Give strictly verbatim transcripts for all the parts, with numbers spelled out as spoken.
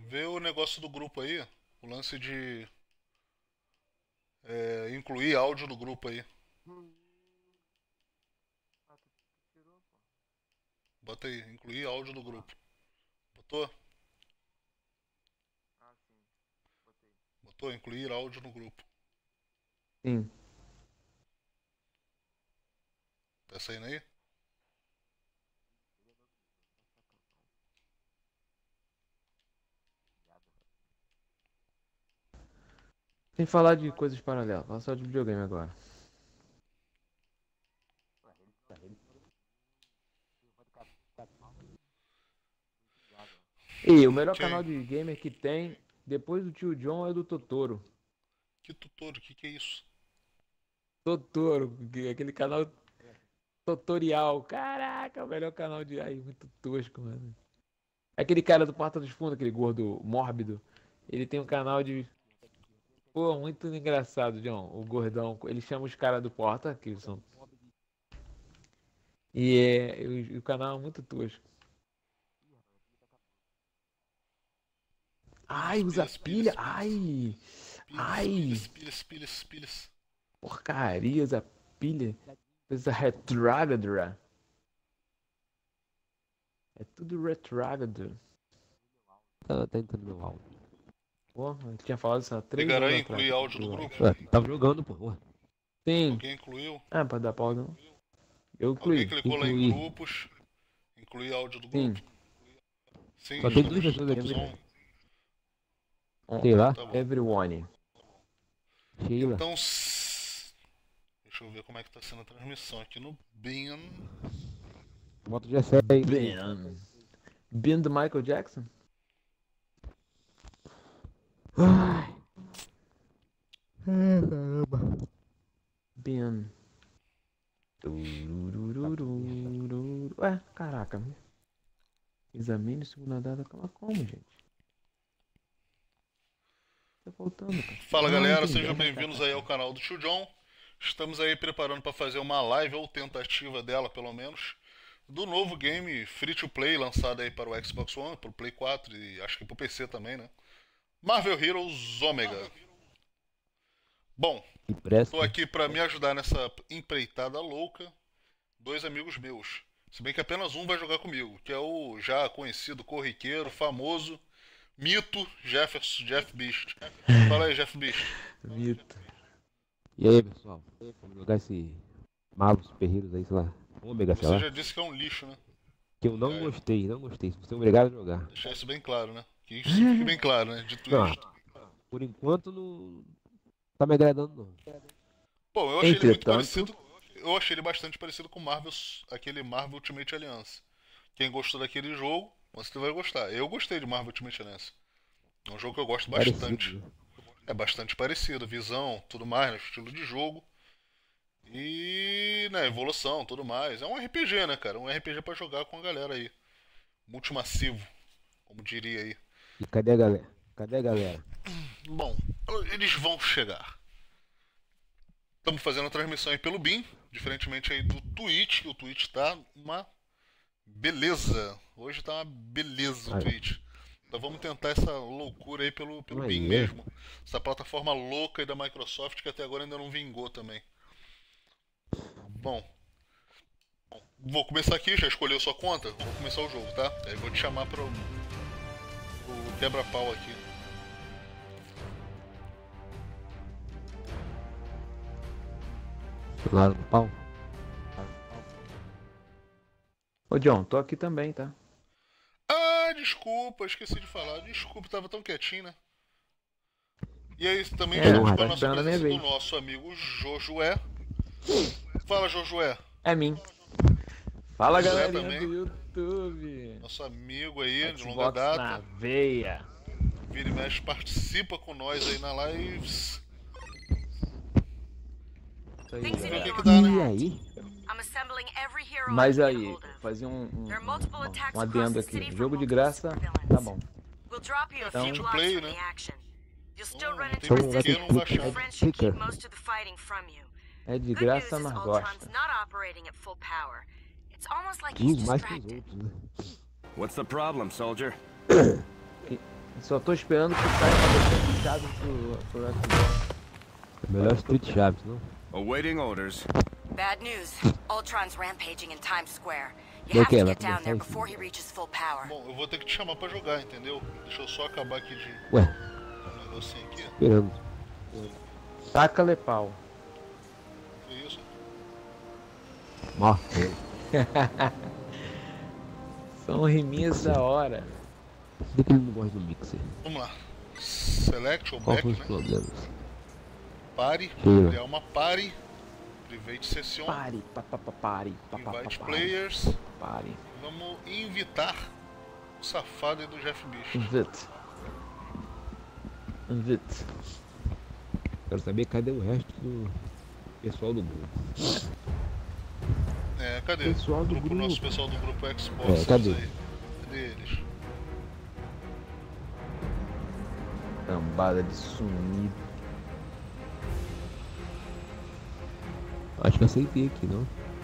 Vê o negócio do grupo aí, o lance de é, incluir áudio no grupo aí. Ah, tu, tu tirou, pô. Bota aí, incluir áudio no grupo. Botou? Ah, sim. Botei. Botou? Incluir áudio no grupo. Sim. Tá saindo aí? Sem falar de coisas paralelas, fala só de videogame agora. E o melhor Quem? canal de gamer que tem, depois do tio John, é do Totoro. Que tutor? O que, que é isso? Totoro, que- aquele canal tutorial. Caraca, o melhor canal de. Ai, muito tosco, mano. Aquele cara do Porta dos Fundos, aquele gordo mórbido. Ele tem um canal de. Pô, muito engraçado, John. O gordão. Ele chama os caras do Porta, que são. E é. O, o canal é muito tosco. Ai, usa Pilhas, pilha. pilhas, pilhas. Ai. Pilhas, Ai. pilhas, pilhas, pilhas, pilhas. Porcaria, usa pilha. Usa retrógrada. É tudo retrógrado. Tá, tá entrando meu áudio. Pô, eu tinha falado isso há três Pegaram horas aí, atrás. incluir áudio no grupo. Ué, tava jogando, pô. Ué. Sim. Alguém incluiu? Ah, pra dar pausa não. Eu Alguém incluí. clicou lá em Incluir. grupos. Incluir áudio do Sim. grupo. Sim, Só tem estamos, duas pessoas aqui. estamos on. Sei lá. Tá bom. Everyone. Sheila. Então, s- deixa eu ver como é que tá sendo a transmissão aqui no Bin. Bota o G S aí. Ben. Ben do Michael Jackson? Ai. Ai, caramba. Ben. Turururururu. Ué, caraca. Examine segunda data. Mas como, gente? Tá faltando, cara. Fala Ah, galera, entendi. sejam bem-vindos aí ao canal do Tio John. Estamos aí preparando para fazer uma live, ou tentativa dela pelo menos, do novo game free to play lançado aí para o Xbox One, para o Play quatro e acho que para o P C também, né? Marvel Heroes Omega. Bom, Impresso. tô aqui para me ajudar nessa empreitada louca, dois amigos meus. Se bem que apenas um vai jogar comigo, que é o já conhecido corriqueiro, famoso, mito Jefferson, Jeff Beast. Fala aí, Jeff Beast. Mito. E aí, pessoal? Vamos jogar esse Malos Superheroes aí, sei lá. Ômega, sei Você lá. já disse que é um lixo, né? Que eu não gostei, não gostei. Você é obrigado a jogar. Deixar isso bem claro, né? Que isso fique bem claro, né? Dito Não. isto. Por enquanto não tá me agradando, não. Bom, eu achei ele muito Entretanto- parecido. Eu achei ele bastante parecido com Marvel, aquele Marvel Ultimate Alliance. Quem gostou daquele jogo, você vai gostar. Eu gostei de Marvel Ultimate Alliance. É um jogo que eu gosto bastante. Parecido, né? É bastante parecido, visão, tudo mais, né? Estilo de jogo. E, né, evolução, tudo mais. É um R P G, né, cara? Um R P G pra jogar com a galera aí. Multimassivo, como diria aí. E cadê a galera? Cadê a galera? Bom, eles vão chegar. Estamos fazendo a transmissão aí pelo Bin, diferentemente aí do Twitch, que o Twitch tá uma beleza. Hoje tá uma beleza o Aí. Twitch. Então vamos tentar essa loucura aí pelo, pelo Aí, Bin é. mesmo. Essa plataforma louca aí da Microsoft que até agora ainda não vingou também. Bom, vou começar aqui, já escolheu sua conta? Vou começar o jogo, tá? Aí vou te chamar pro, pro quebra-pau aqui. Lado do pau? Ô, John, tô aqui também, tá? Ah, desculpa, esqueci de falar. Desculpa, tava tão quietinho, né? E aí, também É, estamos tá com a nossa esperando a minha presença do vez. nosso amigo Josué. Fala, Josué. É mim. Fala, Josué galerinha também. do YouTube. Nosso amigo aí, de longa Xbox data. na veia. Vira e mexe, participa com nós aí na lives. Isso aí, Things in Vê o galera. que here que dá, né? E aí? I'm assembling every hero Mas I can aí, get hold of. fazia um, um, There are multiple um, attacks um across adendo the aqui. city from Jogo de multiple graça, supervillains. tá bom. We'll drop you a Então- few Free to blocks play, from né? the action. You'll still Então, run não into tem porquê resistance, não but baixar. your friends should Clicker. keep most of the fighting from you. É de Good news graça, is mas Ultron's gosta. not operating at full power. It's almost like he's Uns mais que os distracted. outros, né? What's the problem, soldier? Só tô esperando que saia uma versão de Chaves pro, pro Xbox. É melhor Street Chaves, não? Awaiting orders. Bad news. Ultron's rampaging in Times Square. You Não have to quer, get vai down there começar isso? before he reaches full power. Bom, eu vou ter que te chamar pra jogar, entendeu? Deixa eu só acabar aqui de Ué, um negocinho aqui. esperando. Taca Lepau. Que isso? Morre. São riminhas da hora. Por que ele não gosta do mixer? Vamos lá. Select ou Qual back, foi os né? problemas? Pare. Sim. Criar uma pare. Private session. Pare, pa, pa, pa, pare, pa, pa, pa, Invite pare, players. pare. Vamos invitar o safado aí do Jeff Bicho. Invite. Invite. Quero saber cadê o resto do pessoal do grupo. É, cadê? Pessoal do grupo, Nosso grupo. pessoal do grupo Xbox. É, cadê? Aí. Cadê eles? Cambada de sumido. Acho que aceitei aqui, não?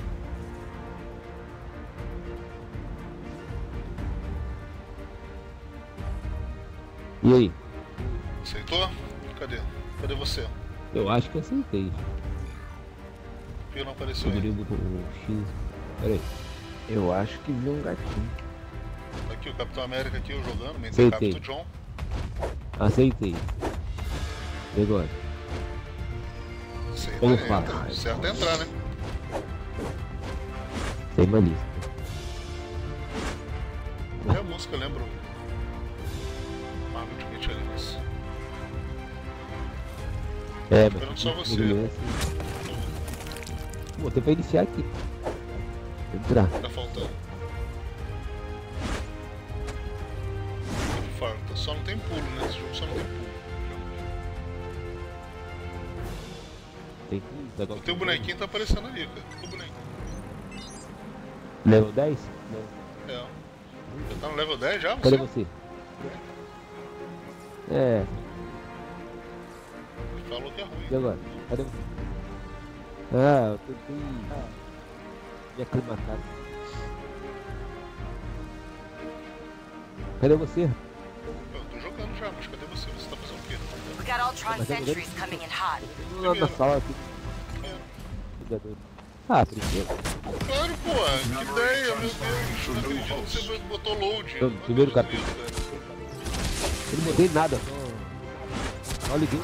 E aí? Aceitou? Cadê? Cadê você? Eu acho que aceitei. Por que não apareceu aí? Rodrigo com o X. Pera aí. Eu acho que vi um gatinho. Tá aqui o Capitão América aqui, eu jogando, me Aceitei. Capitão John. Aceitei. E agora? Aceita, Como entra. faz? Certo é entrar, né? Tem uma lista. Qual é a música, lembro? Marvel de Kate Alice. É, mas. Esperando só você. ele é assim. Vou ter pra iniciar aqui. Entrar. Tá faltando. Falta. Só não tem pulo, né? Esse jogo só não tem pulo. Tem que. O teu bonequinho tá aparecendo ali, cara. O teu bonequinho. Level dez? É. Já tá no level dez já? Cadê Você? você? É, Falou que é ruim. e agora? Cadê você? Ah, eu tentei me aclimatar. Cadê você? Eu tô jogando já, mas cadê você? Você tá fazendo o quê? We got Ultron Mas é sentries coming in hot. Lá na sala aqui. Ah, primeiro. Claro, pô, que ideia, meu Deus. Não acredito que você botou load. Eu- Não primeiro acredito capítulo. nisso, cara. Eu não mudei nada, só. Só liguei.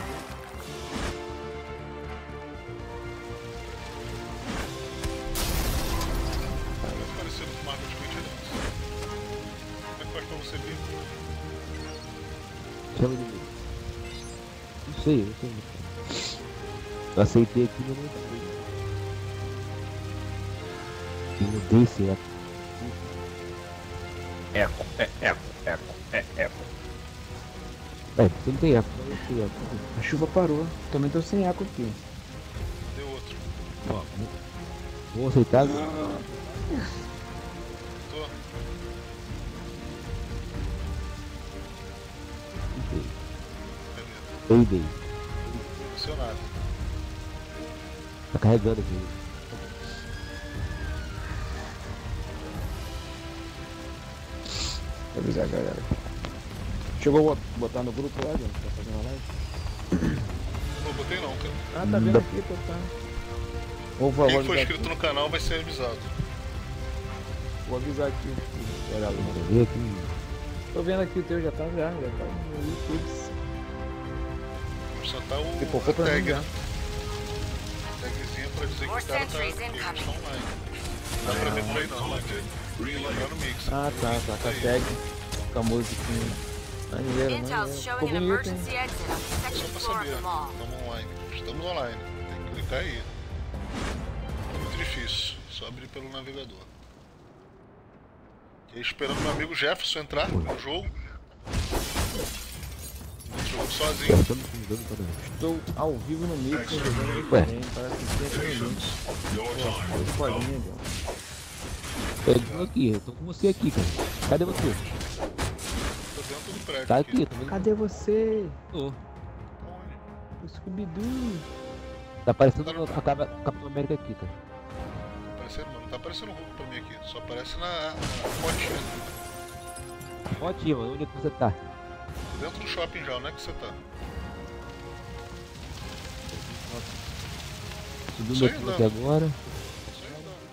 Parece parecido com o Marvel de Kate Alice. Como é que faz pra você vir? Chama de mim. Não sei, não sei. Eu aceitei aqui, mas não sei. Eu mudei esse app. Eco, é eco, eco, é eco. É, você não tem app, só eu tenho app. A chuva parou. Também tô sem eco aqui. Deu outro. Ó, vou aceitar. Tô. Beleza. Payday. Funcionado. Tá carregando aqui. Vou avisar a galera. Chegou a botar no grupo lá, gente? Tá fazendo uma live? Não botei não, cara. Ah, tá vendo aqui, tô tá. Vou, vou, Quem vou for avisar inscrito aqui. no canal vai ser avisado. Vou avisar aqui. Olha lá. Vou ver aqui. Tô vendo aqui o teu, já tá já, já tá no YouTube. Só tá o Pipocou a pra mim tag, já. né? Tagzinha pra dizer que More o cara tá, sentries que eles incoming. estão online. Não dá pra ver por aí não, mas tem que entrar no mix. Ah, tá, tá. Com a tag. Com a musiquinha. Maneiro, Intel's maneiro. Ficou showing an bonito, hein? emergency exit on the Só second pra floor of saber, the mall. estamos online. Estamos online. Tem que clicar aí. Muito difícil. Só abrir pelo navegador. E aí esperando meu amigo Jefferson entrar no jogo. Jogo sozinho. Eu tô me convidando para. Estou ao vivo no Mix, jogando Ué. bem, parece que tem no Link. Pô, folinha, John. Eu tô aqui, eu tô com você aqui, cara. Cadê você? Tô dentro do prédio Tá aqui, tá vendo? Cadê você? Tô. Onde? O Scooby-Doo. Tá aparecendo a Capa- Capitão América aqui, cara. Tá aparecendo, mano. Não tá aparecendo o Hulk pra mim aqui. Só aparece na, na fotinha. Ó, tia, mano, onde é que você tá? Dentro do shopping já, onde é que você tá? Subiu Isso o aí, metrô não. aqui agora. Isso aí não.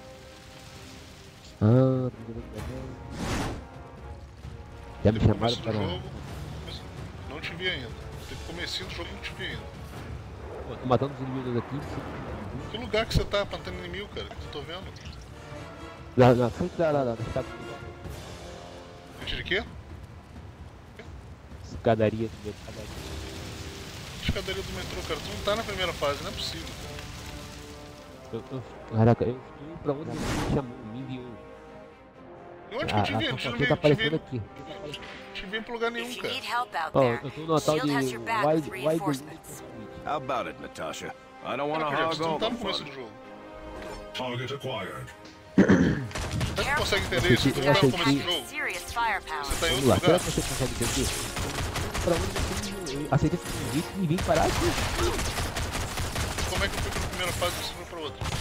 Ah, tô vendo que tá. Já me Teve chamaram começo do para. jogo. Não te vi ainda. Teve comecinho do jogo e não te vi ainda. Pô, tô matando os inimigos aqui. Que lugar que você tá, plantando inimigo, cara? Que eu tô vendo. Na, na frente da, da, da escada- Frente de quê? escadaria do meu escadaria. Escadaria do metrô, cara. Tu não tá na primeira fase, não é possível. Eu, eu, caraca, eu estou pra onde você me chamou, me enviou. E onde que eu te A, vi? a Não te fofoquinha vi, tá te vi, aparecendo aqui. te vi pra lugar nenhum, If you cara. need help out Ó, there, eu tô no tal de Shield has your back with Wide Wide reinforcements. How about it, Natasha? I don't want Cara, to projeto, hog você não all tá the no começo fun. do jogo. Target acquired. Será que tu consegue entender isso? Tu não tá no começo do jogo. Serious firepower. Você tá em Vamos outro lá, será lugar. que você consegue entender? Pra onde você me enviou? Eu aceitei esse convite e vim parar aqui. Como é que eu fui pra primeira fase e você foi pra outra?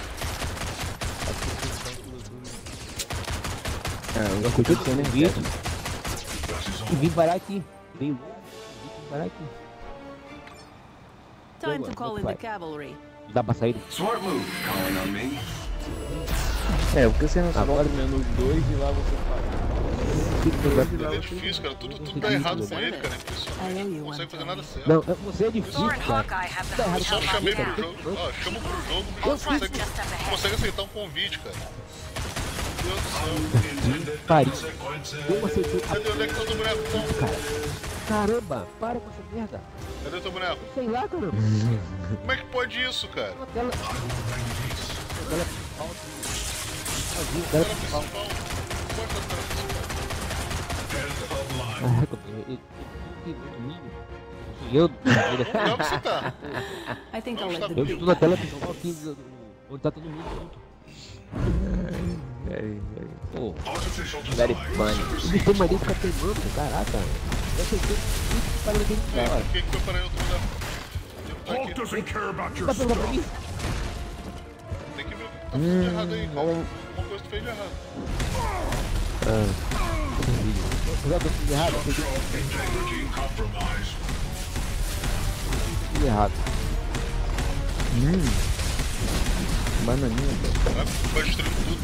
Eu aceitei esse convite e vim parar aqui. Vim vim parar aqui. Time to call in the cavalry. Dá pra sair? Smart move, calling on me. É, porque você não Agora- volta no menu dois e lá você faz. Ele é difícil, cara. Tudo, tudo dá errado com ele, cara. É impressionante. Não consegue fazer nada certo. Não, você é difícil, Thor and cara. Hawkeye have the Tá errado, house Eu só help out chamei pro there. jogo. Ó, chamo pro jogo, o jogo Ultron's consegue, just up ahead. consegue aceitar um convite, cara. Meu Deus do céu. Intended Pariu. consequences. Eu aceitei. Cadê onde é que tá o teu boneco, então? Caramba, para com essa merda. Cadê o teu boneco? Sei lá, caramba. Como é que pode isso, cara? Uma tela. I will bring peace. Tela principal. Sozinho, tela Tela principal. principal. Corta a tela principal. Dead of line. Caraca, eu- eu- eu- eu- eu- Que lugar você tá? I think I'll Vamos let tá the Eu comigo. estou na tela principal aqui, do- do- onde tá todo mundo junto. Very, very, Pô, Artificial very design. funny. não tem mais nem ficar queimando, caraca. Eu aceitei isso para naquele É, cara. por que que foi parar em outro lugar? Tem que tá Hulk aqui. doesn't care about your Tá pegando pra mim? stuff. Tem que ver o que tá fazendo de errado aí, cara. Alguma coisa tu fez de errado. Eu já tô tudo errado, eu peguei Integrity compromised. tudo errado. Bananinha, pô. Caraca, vai destruir tudo.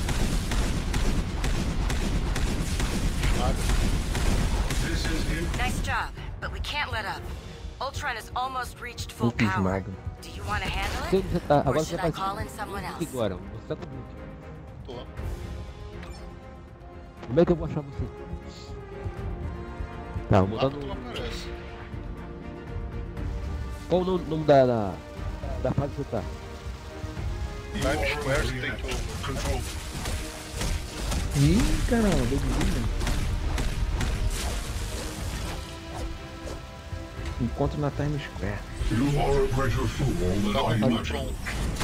Nada. This is in Nice job, but we can't let up. Ultron has almost reached full Hulk power. esmaga. Do you want to handle Sei it? onde você tá, Or agora você should tá I call in aqui. someone Aqui else? agora, você tá com o Hulk. Tô lá. Como é que eu vou achar você? Tá, vou Mapa mudar tu não no... aparece. Qual o nome, nome da, da, da fase que você tá? Times Square Take Over. control. Ih, caramba, deu de vida. Encontro na Times Square. You are a greater fool than Calma aí, I tá no imagined. Tron.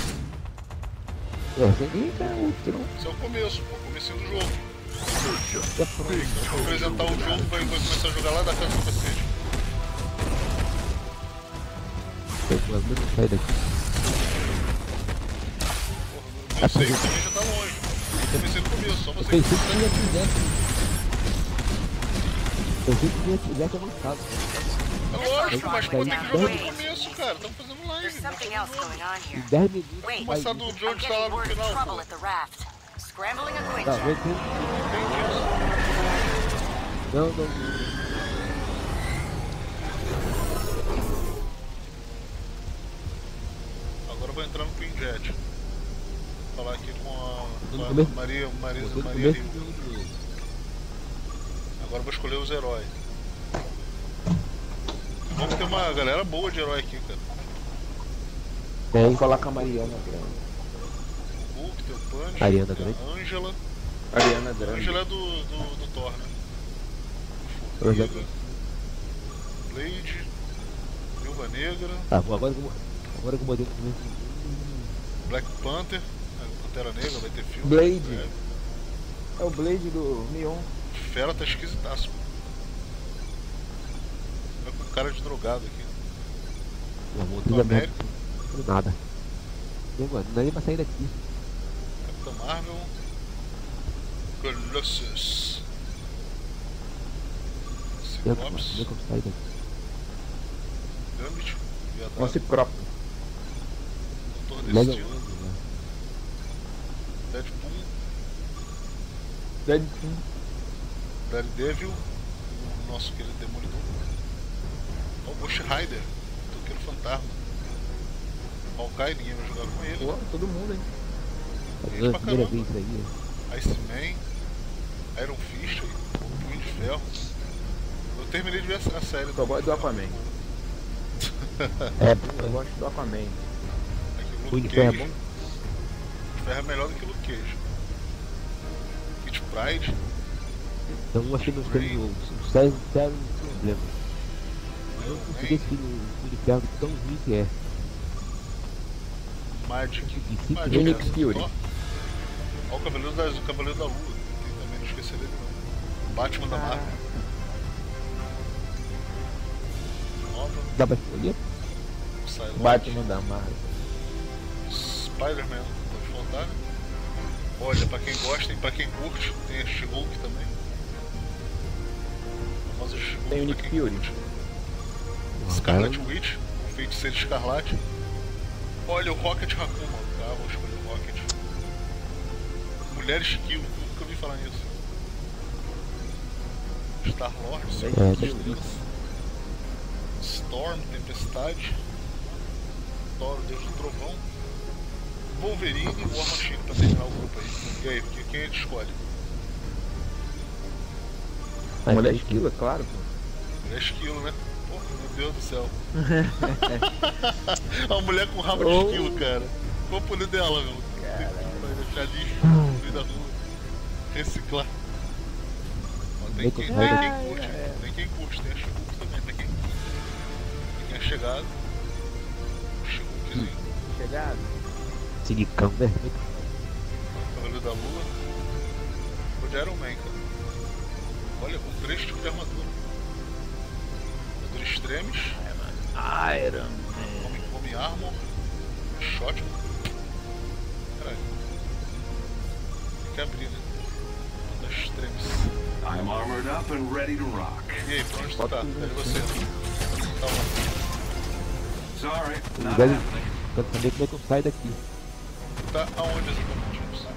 É, você Ih, cara, o Tron. Esse é o começo, pô. O comecinho do jogo. é pro... Vou apresentar o jogo, vai, vai começar a jogar lá da casa do cacete. Eu vou sair daqui. Porra, eu sei que também já tá longe. Eu comecei no começo, só Eu você que pensei que ia tivesse. Eu pensei que ia tivesse avançado. É lógico, mas pô, tem que jogar Wait. no começo, cara. Estamos fazendo There's live. something else going on Em here. dez minutos. Wait, vai- Começar do I'm George tá lá getting no word of final, trouble pô. at the raft. Scrambling a quick Tá, check. vou entender. Não, não. Agora eu vou entrar no Queen Jet. Falar aqui com a, No com a começo- Maria, Maria, No Maria começo Rio. do- Agora eu vou escolher os heróis. Vamos ter uma galera boa de herói aqui, cara. Vou falar com a Mariana Grande. O Hulk, tem o Punch, Ariana tem Grande. a Angela. Ariana A Grande. Angela é do, do, do Thor, né? Angela. Formiga, Blade, Viúva Negra, Tá, vou agora que eu agora que eu botei no começo. Black Panther, a Pantera Negra, vai ter filme. Blade. É, É o Blade do Neon. Fera tá esquisitaço. Vai com cara de drogado aqui. Eu vou Do ter América, nada. E agora? Não dá nem pra sair daqui. Capitã Marvel, Colossus. Eu como Ops. eu como sair daqui? Gambit, viadado, Nossa, cropo. Doutor Legal. Destino, né? Deadpool, Deadpool. Daredevil, o nosso querido Demolidor. Ó, o Ghost Rider, Toqueiro Fantasma. Hawkeye, ninguém vai jogar com ele. Pô, todo mundo, hein? Ele É pra a primeira caramba. vez aí, né? Iceman, Iron Fist, Punho de Ferro. Eu terminei de ver a a série. Só gosto do Aquaman. É, Eu gosto do Aquaman. Aqui, Punho Luke de Ferro é Cage. bom? Ferro é melhor do que Luke Cage. Kit Pride, Então acho que nós temos um um sério, sério problema. Eu não consegui assistir o Punho de Ferro tão ruim que é. Magic, E sim, Magic Phoenix é, Fury. Ó, ó, o Cavaleiro da, o Cavaleiro da Lua, que também não esqueci dele não. Batman da Marvel. Nova, Dá pra escolher? Psylocke, Batman da Marvel. Spider-Man, pode faltar, né? Olha, pra quem gosta e pra quem curte, tem a She-Hulk também. A famosa She-Hulk Tem o pra Nick quem Fury. curte. Scarlet Witch, o Feiticeiro Escarlate. Olha o Rocket Raccoon, mano. Tá, vou escolher o Rocket. Mulher Esquilo, nunca ouvi falar nisso. Star-Lord, É, Senhor das Esquilo. Estrelas. Storm, Tempestade. Thor, Deus do Trovão. Wolverine e War Machine pra terminar o grupo aí. E aí, quem- quem a gente escolhe? Mulher esquila, claro, pô. Mulher Esquilo, né? Porra, meu Deus do céu. A mulher com rabo de Oh. esquilo, cara. Qual o poder dela, meu? Vai deixar lixo no meio da rua. Reciclar. Ó, tem, quem, tem Ai, quem curte, tem quem curte, tem a She-Hulk também, tem quem, tem quem é chegado. O She-Hulkzinho, Chegado. Sinicão, né? Cavaleiro da Lua. O de Iron Man, cara. Olha, com três tipos de armadura. Armadura Extremis, Iron Man. Homem, Homem Armor, Shotgun. Caralho. Tem que abrir, né? Armadura Extremis. I'm armored up and ready to rock. E aí, pra onde tu tá? Cadê você? Tá bom. Sorry, Eu not quero happening. quero saber como é que eu saio daqui. Tá aonde exatamente? Não sei.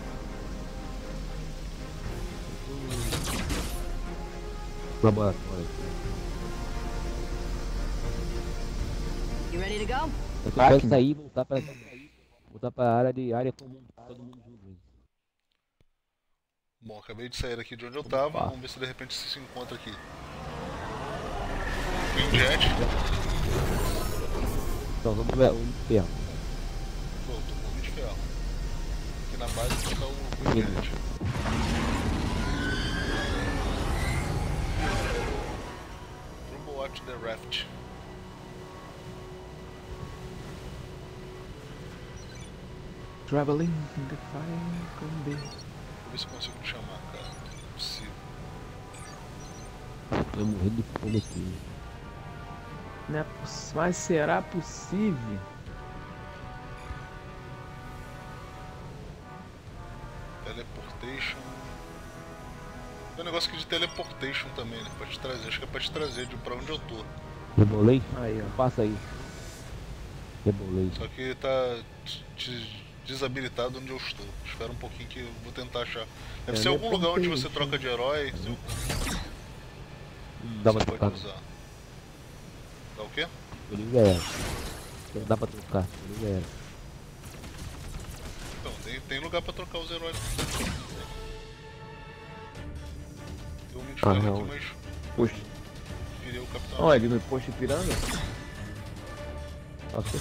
Laboratório. You ready to go? Eu quero sair e voltar pra, voltar pra área de área comum. Todo mundo junto. hein? Bom, acabei de sair aqui de onde eu tava. Vamos ver se de repente se encontra aqui. Queenjet. Então vamos ver o ferro. Pô, tô com de ferro. Aqui na base tá o Queenjet. Rumble Watch the Raft. Traveling in the fire com B. Vou ver se eu consigo te chamar, cara. Não é possível. Eu morrendo de fome aqui. Não é poss- Mas será possível? Teleportation. Tem um negócio aqui de teleportation também, né? Pra te trazer. Acho que é pra te trazer de pra onde eu tô. Rebolei? Aí, ó. Passa aí. Rebolei. Só que tá des- desabilitado onde eu estou. Espera um pouquinho que eu vou tentar achar. Deve ser algum lugar onde você troca de herói. Se Dá você pra pode trocar. usar. Dá o quê? Escolhi já era. Não dá pra trocar. Escolhi já era. Então, tem, tem lugar pra trocar os heróis. Eu me Ah, desfalo não. aqui, mas Puxa. virei o capitão. Olha, ali no posto Ipiranga. Nossa,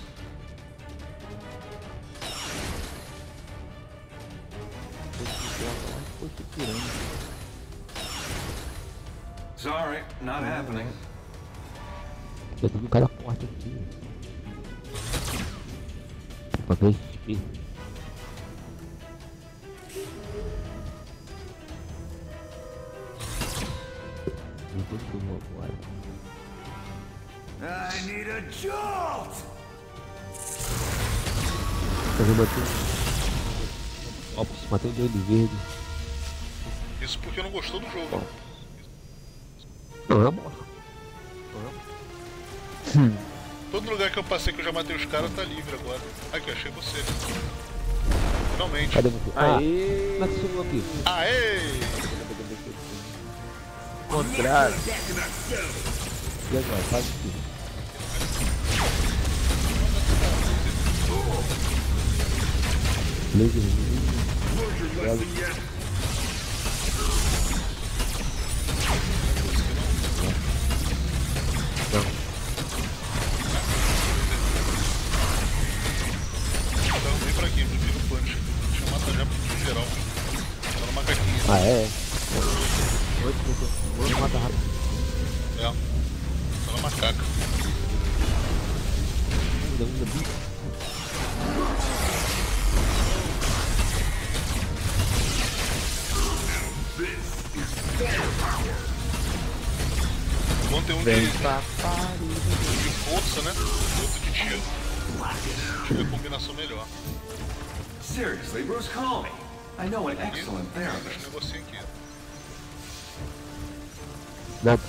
Posto Ipiranga. Sorry, not happening. já tem um cara forte aqui. Pra ver X P. Não tô que eu vou agora. I need a jolt! Eu vou bater um. Ops, matei um doido verde. Isso porque não gostou do jogo. Não é bosta. Todo lugar que eu passei que eu já matei os caras tá livre agora. Aqui, achei você. Finalmente. Cadê você? Ah, Aê! como é que sumiu aqui? Aê! Contrário. E agora? Faz aqui. Laser. Não. Então vem pra aqui, me vira o punch. Deixa eu matar já pro geral. Tá no macaquinho. Ah, é? Vou matar rápido. É. Tá na macaca. Muda, muda, bicho. Bom ter um de, de força, né? E outro de tiro. Tive a combinação melhor. Seriously, Bruce, call me. I know an excellent Deixa therapist. um negocinho aqui. Nada.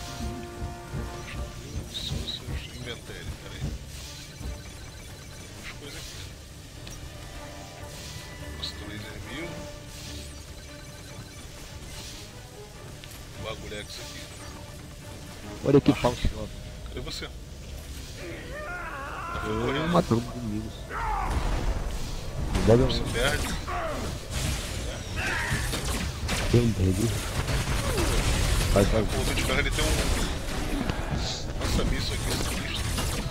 Só os seus inventários, peraí. As coisas aqui. Nossa, do laser mil. O bagulho é isso aqui. Olha aqui, pau só. Cadê você? Eu matou os inimigos. Deve Você perde. ter um perdi. Vai, vai, O outro de ferro ele tem um. Nossa, míssil aqui, sinistro.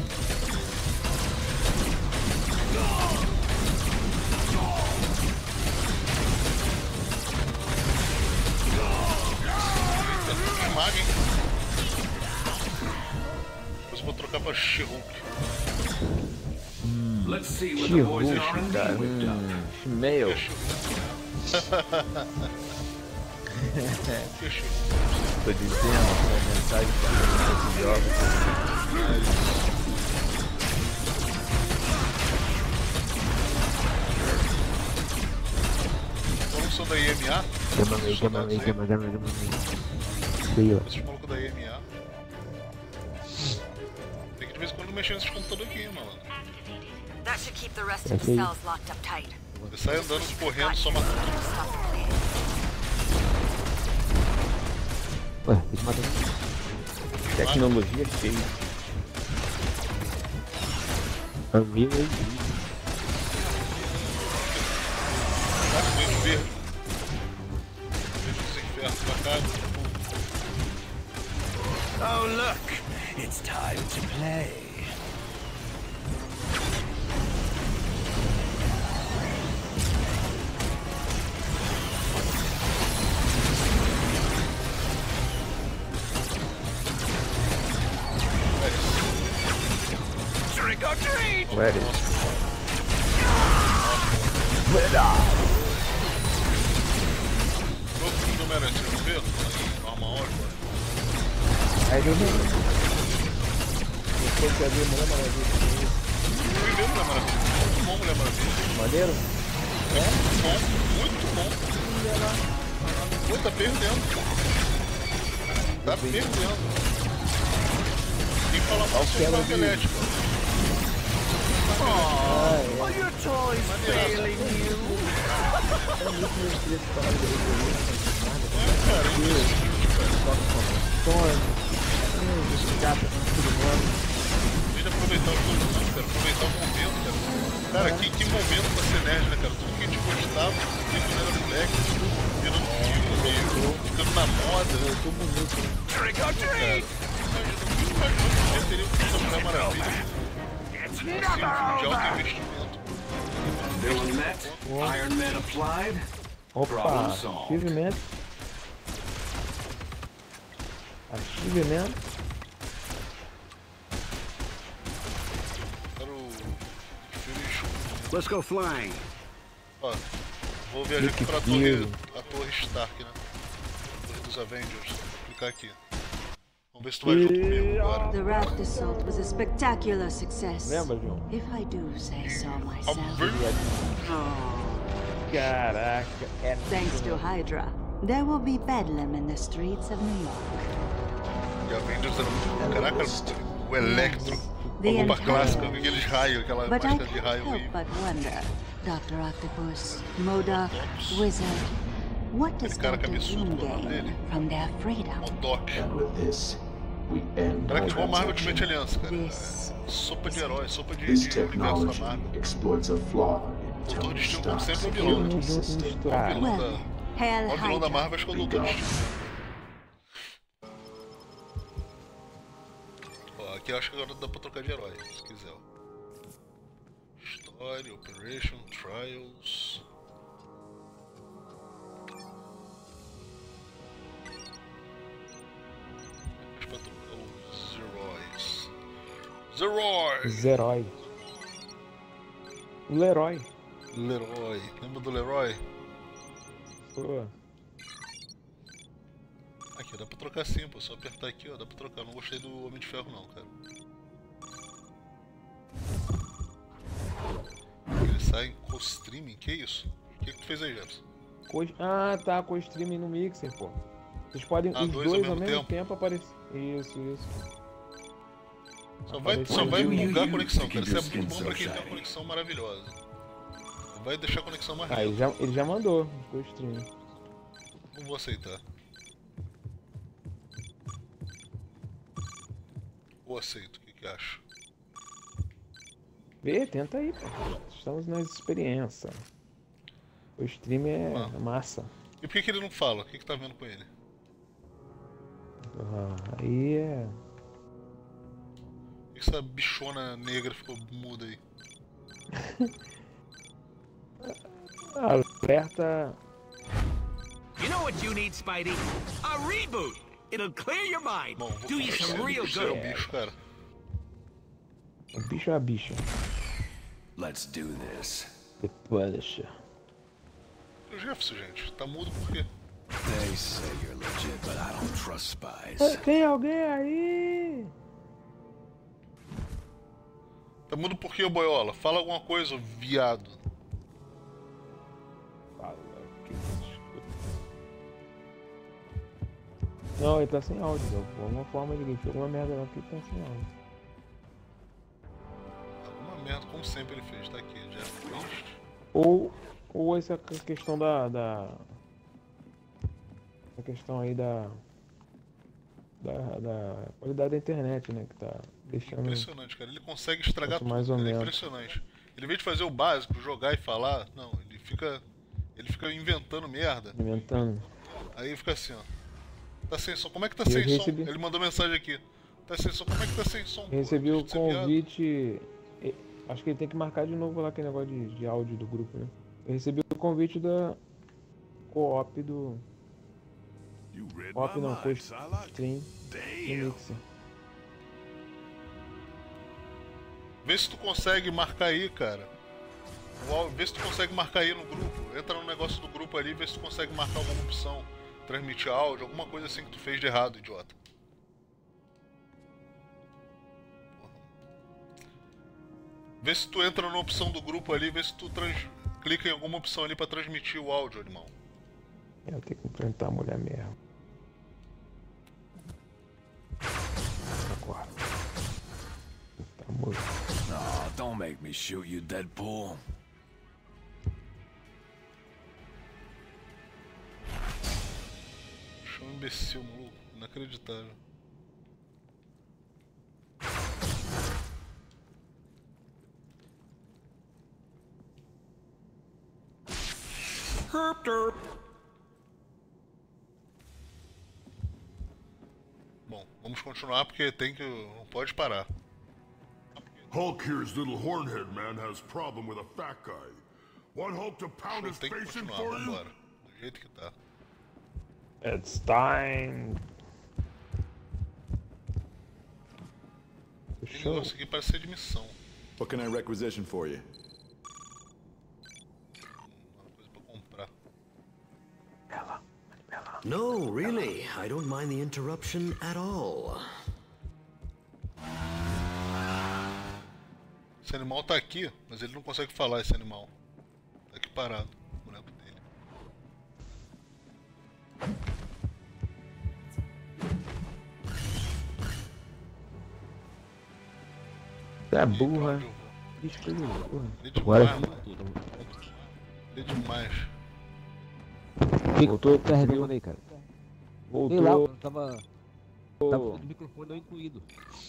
Eita, que mago, hein? Depois eu vou trocar pra She-Hulk. Let's see what the boys in R and D Cara, whipped up. hum, Shmail. Que é She-Hulk? Que é She-Hulk? Tô dizendo uma mensagem para esses jogos. Vamos só da I M A? Queima aí, queima aí, queima aí, queima aí. Sei, ó. Esses malucos da I M A. Tem que de vez em quando mexer nesses computadores aqui, mano. That should keep the rest of the Okay. cells locked up tight. Ele sai andando, correndo, só matando. Stop the bleeding. Ué, tem que matar. Tecnologia cheia. Amigo aí. Tá com meio verde. Vejo esse inferno pra cá. Oh, look! It's time to play. Trick or treat! Where is O outro filme do Homem-Aranha, você já viu? Aí, arma ótima. Aí eu não. Depois que eu vi Mulher Maravilha. Fui ver Mulher Maravilha. Muito bom, Mulher Maravilha. Maneiro? Muito bom, muito bom. Pô, tá perdendo. Tá perdendo. Tem que falar mal sobre o parque elétrico. Are your toys failing you? É muito meu querido falar de É, cara, isso. capa, tudo bom. Em vez de aproveitar os dois juntos, cara, aproveitar o momento, cara. Cara, que, que momento pra ser nerd, né, cara? Tudo que a gente gostava, tudo quando era moleque, virando filme, ficando na moda. Eu tô bonito. Trick or treat! Imagina, imagina, eu teria visto a Mulher Maravilha. Assim, um filme de alto investimento. Villain met, Iron Man applied. Opa, Problem solved. achievement. Achievement. Era o filme. Let's go flying. Ó, vou viajar aqui pra torre, a torre Stark, né? Torre dos Avengers. Vou clicar aqui. Vamos ver se tu vai junto comigo agora. The raft assault was a spectacular success. Lembra, João? If I do say so myself. Caraca, é Thanks to Hydra, there will be bedlam in the streets of New York. E Avengers era... Caraca, o Electro. The A roupa entire- clássica, com aqueles raios, aquela But I máscara de can't raio help horrível. but wonder, doutor Octopus, Modok, Wizard, what does Aquele cara Doctor cabeçudo, Doom qual é o nome gain dele? from their freedom? Modok. And with this, we end Caraca, our igual a Marvel transaction. Ultimate Aliança, cara. This Sopa de herói, sopa de, This de universo da technology Marvel. exploits a flaw in Doutor Tony Destino, como Stark's sempre, é o vilão, né? security system. Misturar. O vilão Well, da... Hell O vilão da Hydra. Marvel acho que é o Doutor Begun. Destino. Ó, aqui eu acho que agora dá pra trocar de herói, se quiser. Ó. Story, Operation, Trials. Acho pra trocar os heróis. Zeroy! Zerói. O Leroy. Leroy. Lembra do Leroy? Pô. Aqui, dá pra trocar sim, pô. Só apertar aqui, ó. Dá pra trocar. Não gostei do Homem de Ferro, não, cara. Ele sai em co-streaming? Que isso? O que, que tu fez aí, Jefferson? Co- Ah, tá, com o streaming no Mixer, pô. Vocês podem, Ah, os dois dois, ao ao mesmo mesmo tempo? tempo, aparecer. Isso, isso. Só vai, Apareceu. só vai What do you bugar a use conexão, to cara. keep Isso é your muito skin bom pra so quem tem uma shiny? conexão maravilhosa. Vai deixar a conexão mais Ah, ele lenta. já, ele já mandou com o streaming. Não vou aceitar. Ou aceito, o que que acha? Vê, tenta aí, pô. Estamos nas experiências. O stream é Ah. massa. E por que que ele não fala? O que que tá vendo com ele? Ah, aí é. Por que essa bichona negra ficou muda aí? Alerta. You know what you need, Spidey? A reboot! It'll clear your mind, Bom, vou do you conversar some com real você, é o good. bicho, cara. O bicho é a bicha. Let's do this. The Punisher. O Jefferson, gente, tá mudo por quê? They say you're legit, but I don't trust spies. Ah, tem alguém aí? Tá mudo por quê, Boiola? Fala alguma coisa, ô viado. Fala que escuta. Não, ele tá sem áudio, de alguma forma ele fez alguma merda lá que ele tá sem áudio. Alguma merda, como sempre ele fez, tá aqui, Jeff Priest. Ou, ou essa questão da, da. A questão aí da. Da, da qualidade da internet, né? Que tá deixando. Impressionante, cara. Ele consegue estragar tudo. Mais ou cara, é menos. impressionante. Ele, em vez de fazer o básico, jogar e falar, não, ele fica. Ele fica inventando merda. Inventando. Aí fica assim, ó. Tá sem som. Como é que tá Eu sem recebi- som? Ele mandou mensagem aqui. Tá sem som. Como é que tá sem som? Eu pô? recebi o Deixa de ser viado. convite. e- Acho que ele tem que marcar de novo lá aquele negócio de, de áudio do grupo, né? Eu recebi o convite da co-op do. Co-op não, co-stream do Mixer. Vê se tu consegue marcar aí, cara. O áudio- Vê se tu consegue marcar aí no grupo. Entra no negócio do grupo ali e vê se tu consegue marcar alguma opção. Transmitir áudio, alguma coisa assim que tu fez de errado, idiota. Porra. Vê se tu entra na opção do grupo ali, vê se tu trans... clica em alguma opção ali pra transmitir o áudio, animal. Eu tenho que enfrentar a mulher mesmo. Agora. Tá morto. Oh, don't make me shoot you, Deadpool. Chama imbecil, maluco. Inacreditável. Herp derp. Bom, vamos continuar porque tem que. Não pode parar. Hulk here's little hornhead man has problem with a fat guy. Want Hulk to pound his Tem que face in continuar, for you? vambora. Do jeito que tá. It's time. Esse Show. negócio aqui parece ser de missão. What can I requisition for you? Uma coisa pra comprar. No, really, I don't mind the interruption at all. Esse animal tá aqui, mas ele não consegue falar, esse animal. Tá aqui parado, o boneco dele. É burra. Escolheu, porra. Lê Agora demais, mano. Lê demais. Voltou, tá revelando aí, cara. Sei lá, voltou. eu tava. Tava com o microfone não incluído.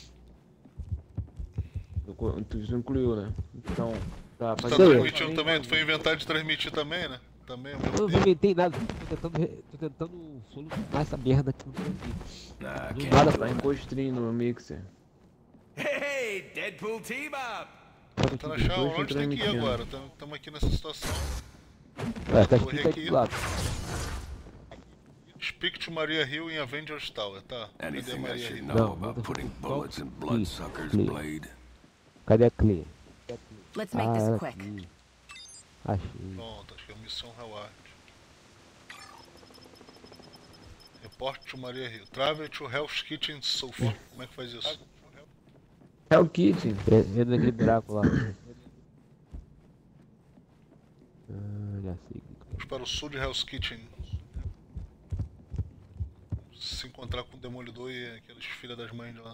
Tu não incluiu, né? Então, tá. Tu tá fazendo- transmitindo também? Tu foi inventar de transmitir também, né? Também, ao mesmo Eu não tempo. inventei nada, tô tentando, re- tô tentando solucionar essa merda aqui no Brasil. Nah, Do can't nada, do Tá it. em postrinho no mixer. Hey, Deadpool team up! Tentando achar Depois onde tem que ir transmitindo. agora. Estamos aqui nessa situação. É, tá Corre escrito aqui. aqui do lado. Speak to Maria Hill em Avengers Tower, tá? Cadê a Anything I Maria should Hill? know No, about motherfucker. putting bullets in Please, bloodsuckers' please. blade? Cadê a Clay? Let's make this ela quick. aqui. Achei. Pronto, acho que é Missão Howard. Report to Maria Hill. Travel to Hell's Kitchen Sofa. Como é que faz isso? É o Kitchen. Entra naquele buraco lá. Ah, já sei. Vamos para o sul de Hell's Kitchen. Se encontrar com o Demolidor e aqueles filhas das mães de lá.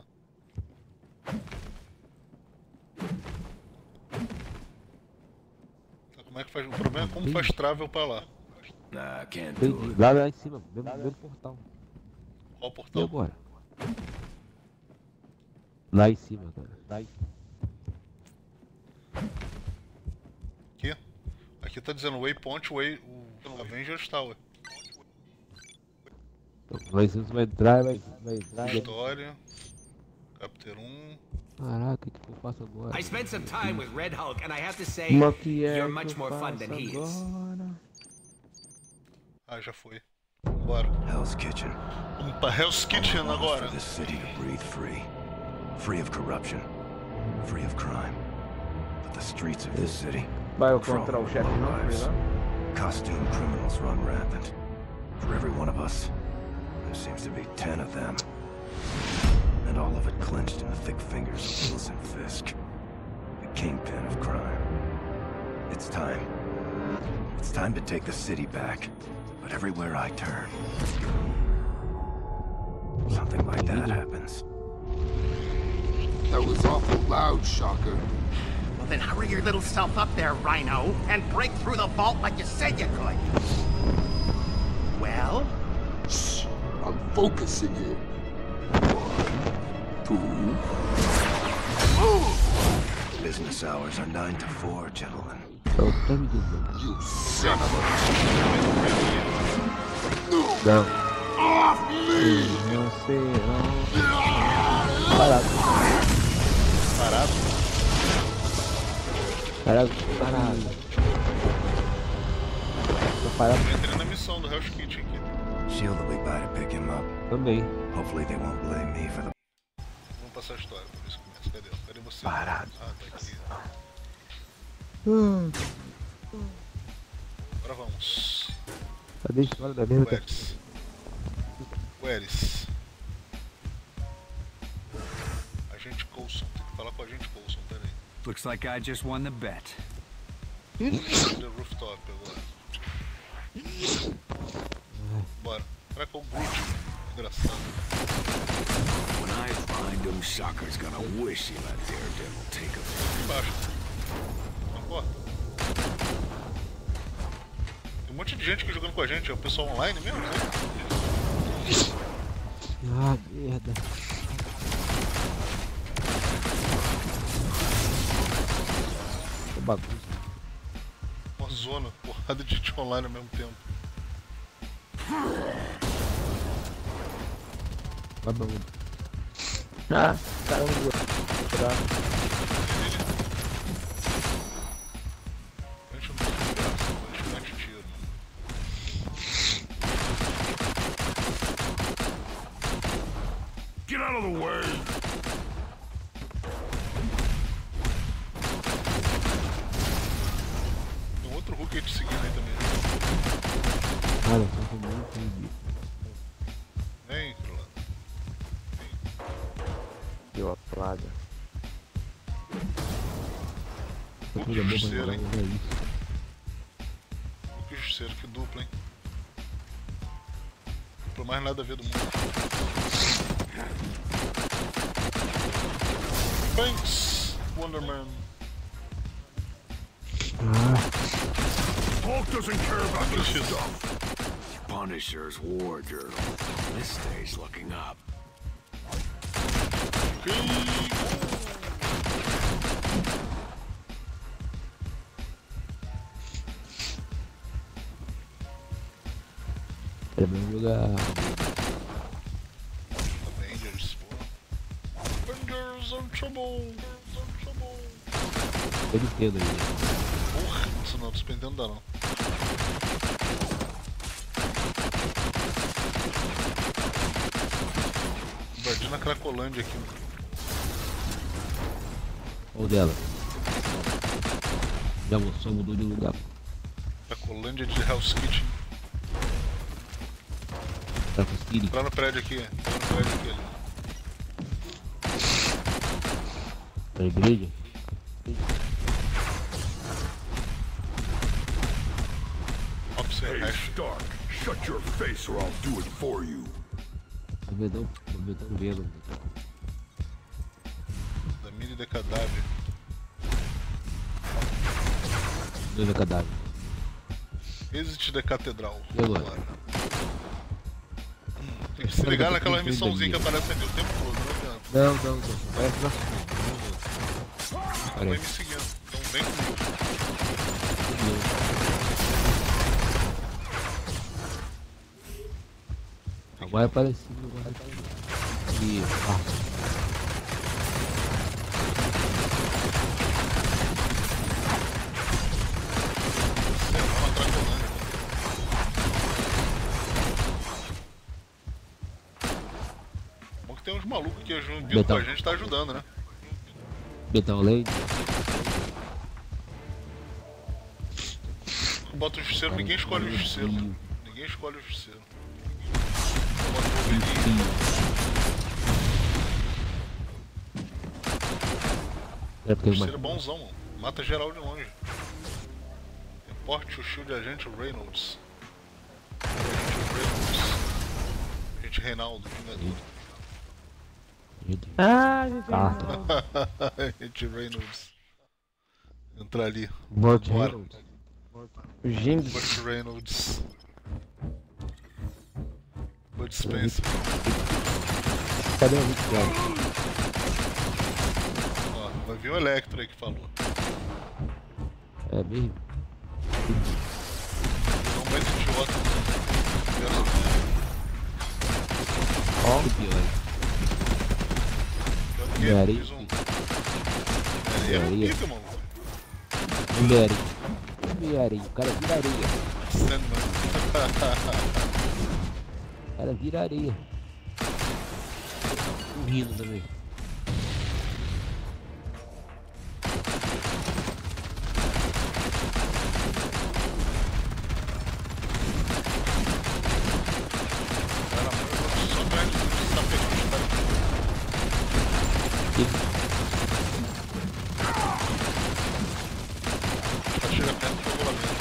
Tá, como é que faz? O problema é como faz travel pra lá. Nah, can't Tem- do it. Lá, lá em cima, mesmo, mesmo portal. Qual E portão? agora? Lá em cima, cara. Lá em... Aqui? Aqui tá dizendo Waypoint, Way, o Avengers Tower. Lá em cima você vai entrar, vai, vai entrar. vai- História. Capter um. Caraca, o que que eu faço agora? I spent some time with Red Hulk, and I have to say, Uma que é you're que much eu more fun faço than he is. agora. Ah, já foi. Bora. Hell's Kitchen. Vamos pra Hell's Kitchen agora. For this city to breathe free. Free of corruption. Free of crime. But the streets of this city, Vai encontrar o chefe não, lives. sei lá. Costume criminals run rampant. For every one of us, there seems to be ten of them. And all of it clenched in the thick fingers of Wilson Fisk, the kingpin of crime. It's time. It's time to take the city back. But everywhere I turn, something like that happens. That was awful loud, Shocker. Well, then hurry your little self up there, Rhino, and break through the vault like you said you could. Well? Shh, I'm focusing it. One, two. Business hours are nine to four, gentlemen. Então, tá me dizendo. You son of a... Não. Off me! Não sei, não. Parado. Parado. Parado, parado. Tô parado Eu entrei na missão do Hell's Kitchen aqui. Shield will be by to pick him up. também. Hopefully they won't blame me for the... Vamos passar a história, por isso começa. Cadê? Cadê você? Parado. Ah, tá aqui. Agora vamos. Cadê a história da merda? Where's? Where's? Agente Coulson. Tem que falar com o agente Coulson, peraí. Looks like I just won the bet. The rooftop agora. Bora. Será que é o Groot? Engraçado. When I find him, Shocker's gonna wish he let Daredevil take him. Aqui embaixo. Não importa. Tem um monte de gente aqui jogando com a gente. É o pessoal online mesmo, né? Ah, merda. Que bagunça. Uma zona, porrada de gente online ao mesmo tempo. Vai pra onde? Ah, caramba. Tá. A gente não tem graça, a gente mete tiro. Get out of the way! Tem um outro Hulk aí te seguindo aí também. Cara, eu tô muito ridículo. Vem, Crulano. Deu a plaga. Tô Hulk toda boba Justiceiro, agora, hein? é isso. Hulk Justiceiro, que dupla, hein? Dupla mais nada a ver do mundo. Banks! Wonderman. Hulk doesn't care about this stuff. Punisher's war journal. This stage looking up. É bom jogar. Avengers, pô. Avengers on trouble. Eu entendo aí. Porra, isso não, do Super Nintendo não dá não. Invadindo a Cracolândia aqui. Qual dela? Já só mudou de lugar. Cracolândia de Hell's Kitchen. Hell's Kitchen? Entra no prédio aqui, entra no prédio aqui. Na igreja? Hey, Stark, shut your face or I'll do it for you. Vou ver, vou ver, vendo. Da mini de cadáver. Dois de cadáver. Exit da Catedral. E agora? Hum, tem que se ligar naquela missãozinha que aparece ali o tempo todo, não adianta. Não, não, não. Parece na Ela vai me seguindo, então vem comigo. Agora é parecido agora. E. Ah. Bom que tem uns malucos aqui vindo com a gente, tá ajudando, né? Betão Lady. Bota o justiceiro, ninguém escolhe o justiceiro. Ninguém escolhe o justiceiro. É o justiceiro é bonzão, mano. Mata geral de longe. Reporte o shield agente Reynolds. Agente Reynolds. Agente Reinaldo, Vingador. Ah, gente ah. Agente Reynolds. Entra ali. Burt Reynolds. O James. Burt Reynolds. Bud Spencer. Cadê o Rick? Ó, vai vir o Electro aí que falou. É mesmo? Não mais idiota. Ó, que pior. Mulher. É horrível, mano. Mulher. Mulher. O cara vira areia. O cara vira areia. O rindo também. Chega perto do regulamento.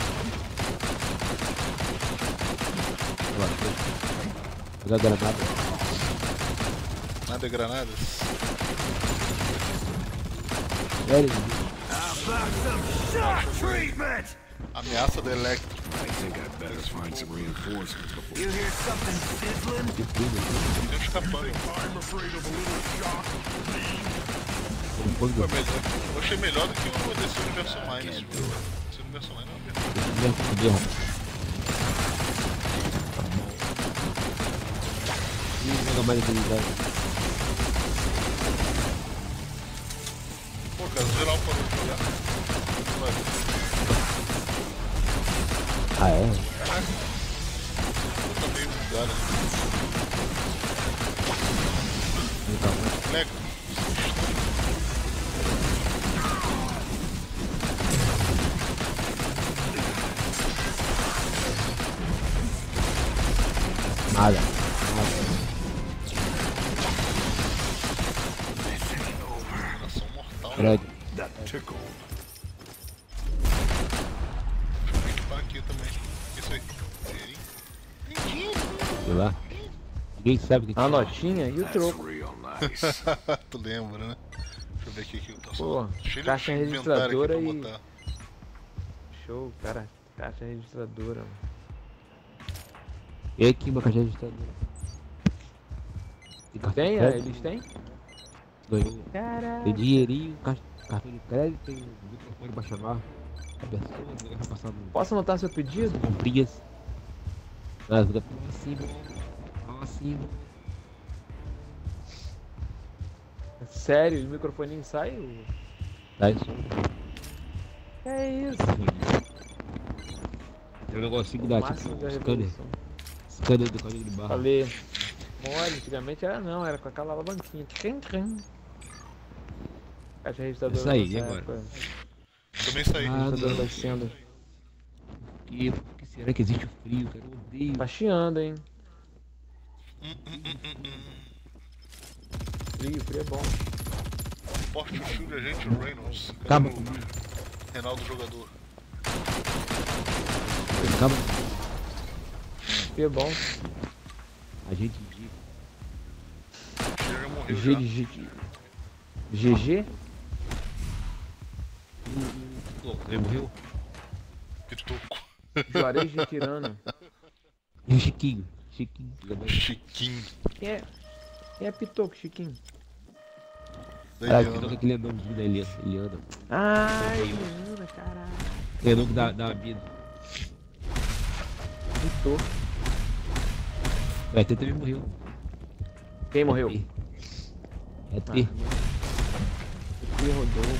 Jogar granada. Nada de granadas. Ameaça do Electro. I think I'd better find some reinforcements before. You hear something sizzling? Tem escapando. I'm afraid of a little shock. Foi melhor. Eu achei melhor do que o desse Universo Online. Esse Universo Online não é melhor. Não mais habilidade. Pô, cara, geral parou de jogar. Ah, é? Eu tô meio bugado. Moleque. Nada. Coração mortal. Prédio. That tickled. Deixa eu equipar aqui também. Isso aí. Sei lá. Ninguém sabe o que A é. notinha e o troco. Real nice. Tu lembra, né? Deixa eu ver aqui que tá Pô, cheio caixa de inventário registradora aqui pra e... botar. Show, cara. Caixa registradora, mano. E aqui uma caixa registradora. Tem? É, eles têm? Ganhou. Caraca. Tem dinheirinho, caixa, cartão de crédito, tem um microfone pra chamar a pessoa, vai passar no... Posso anotar seu pedido? Comprinhas. Ah, fica assim, bom. Assim, bom. Sério, o microfone sai? Tá isso. É isso. Tem um negocinho da Máximo da tipo, scanner. revolução. Scanner do código de barra. Falei. Mole, antigamente era não, era com aquela alavanquinha. Trim, trim. Caixa registradora. Isso aí, nessa e agora? época. Também saí. Ah, Registradora não. das sendas. Por que, por que será que existe o frio, cara? Eu odeio. Tá chiando, hein? Hum, hum, hum, hum, hum. Frio, frio é bom. Porte o shield agente Reynolds. Acaba Cadê o Reinaldo jogador? Acaba. Frio é bom. A gente indica. Já morreu G já. de G. G G? Ele morreu? Pitoco. Juarez de Tirano. E o Chiquinho. Chiquinho. Chiquinho. Quem é? Quem é Pitoco, Chiquinho? Da Cara, Eliana. que aquele anãozinho da Eliana. Eliana. Ai, Eliana, caralho. Ele é o nome da, da vida. Pitoco. O E T também morreu. Quem morreu? E T. E T rodou.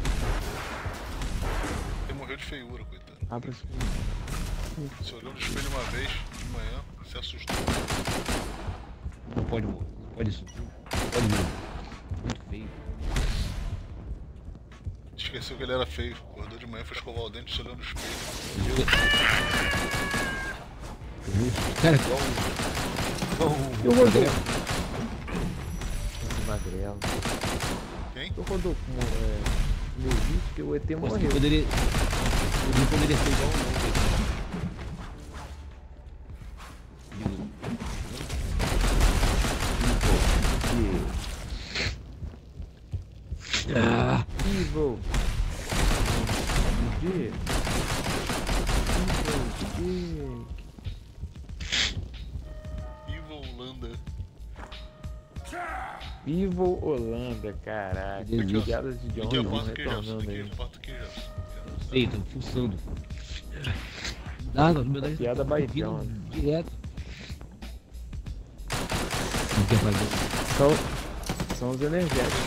Ele morreu de feiura, coitado. Abre esse. Se olhou no espelho uma vez de manhã, se assustou. Não pode morrer. Não pode isso. Não pode morrer. Muito feio. Esqueceu que ele era feio. Acordou de manhã, foi escovar o dente, se olhou no espelho. Cara, igual E o Rodolfo? Magrelo. Quem? O Rodolfo é, meu vídeo que o E T Pô, morreu. poderia. Ele poderia ser igual não. Ah, Evil. Dick. Evil Evil Holanda. Dick. Evil Holanda, caraca. Delícia. Piadas de John Aqui a vão porta aqui já. retornando Aqui aí. a porta aqui já. sei, tô fuçando. Dá, na verdade. Piada baitão. Direto. Não quer fazer. São, são os energéticos.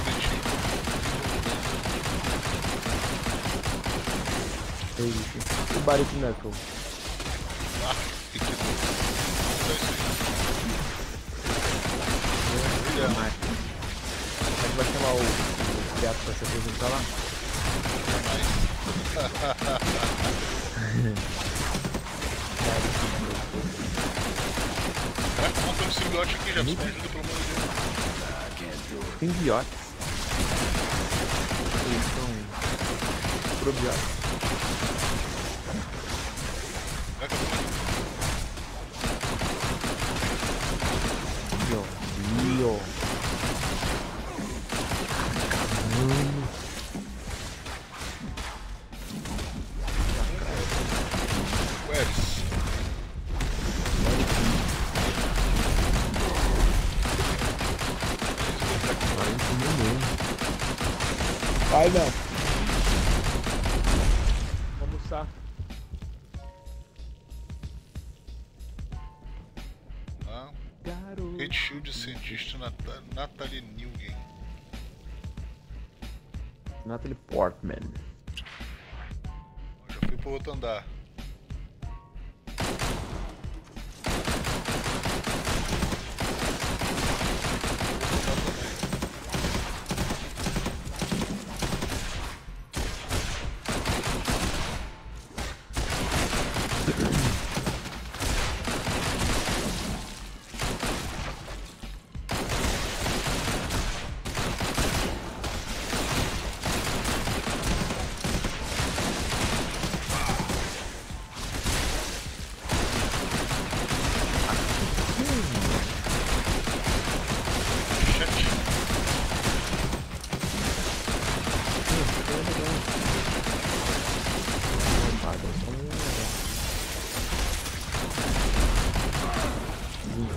É isso. O Barret Knuckle. Ah, que que doido. Só isso aí. É a máquina. A gente vai chamar o, o teatro pra se apresentar lá. Caraca, monta um simbiote aqui já. Me ajuda pelo amor de Deus. Simbiotes. Eles são probióticos. Caraca, Bio. Bio. Where's? Vai, não. Vamos almoçar. Ah, Garoto. Kate Shield, cientista Nat Natalie Newgate. Natalie Portman. Já fui pro outro andar.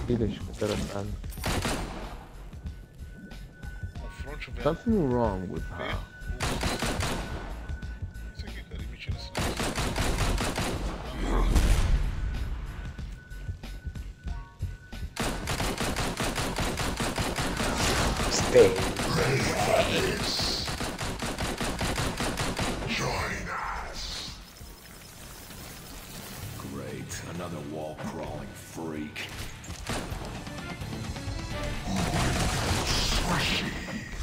filhas interessado. Confronte o Something wrong with her. Isso aqui, cara, emitindo esse Stay. Join us. Great, another wall-crawling freak. Squishy.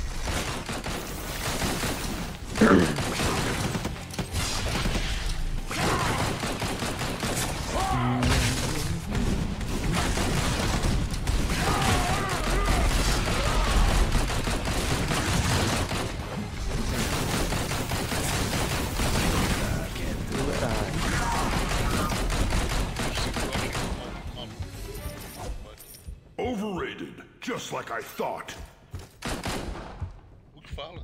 Overrated, just like I thought. O que fala?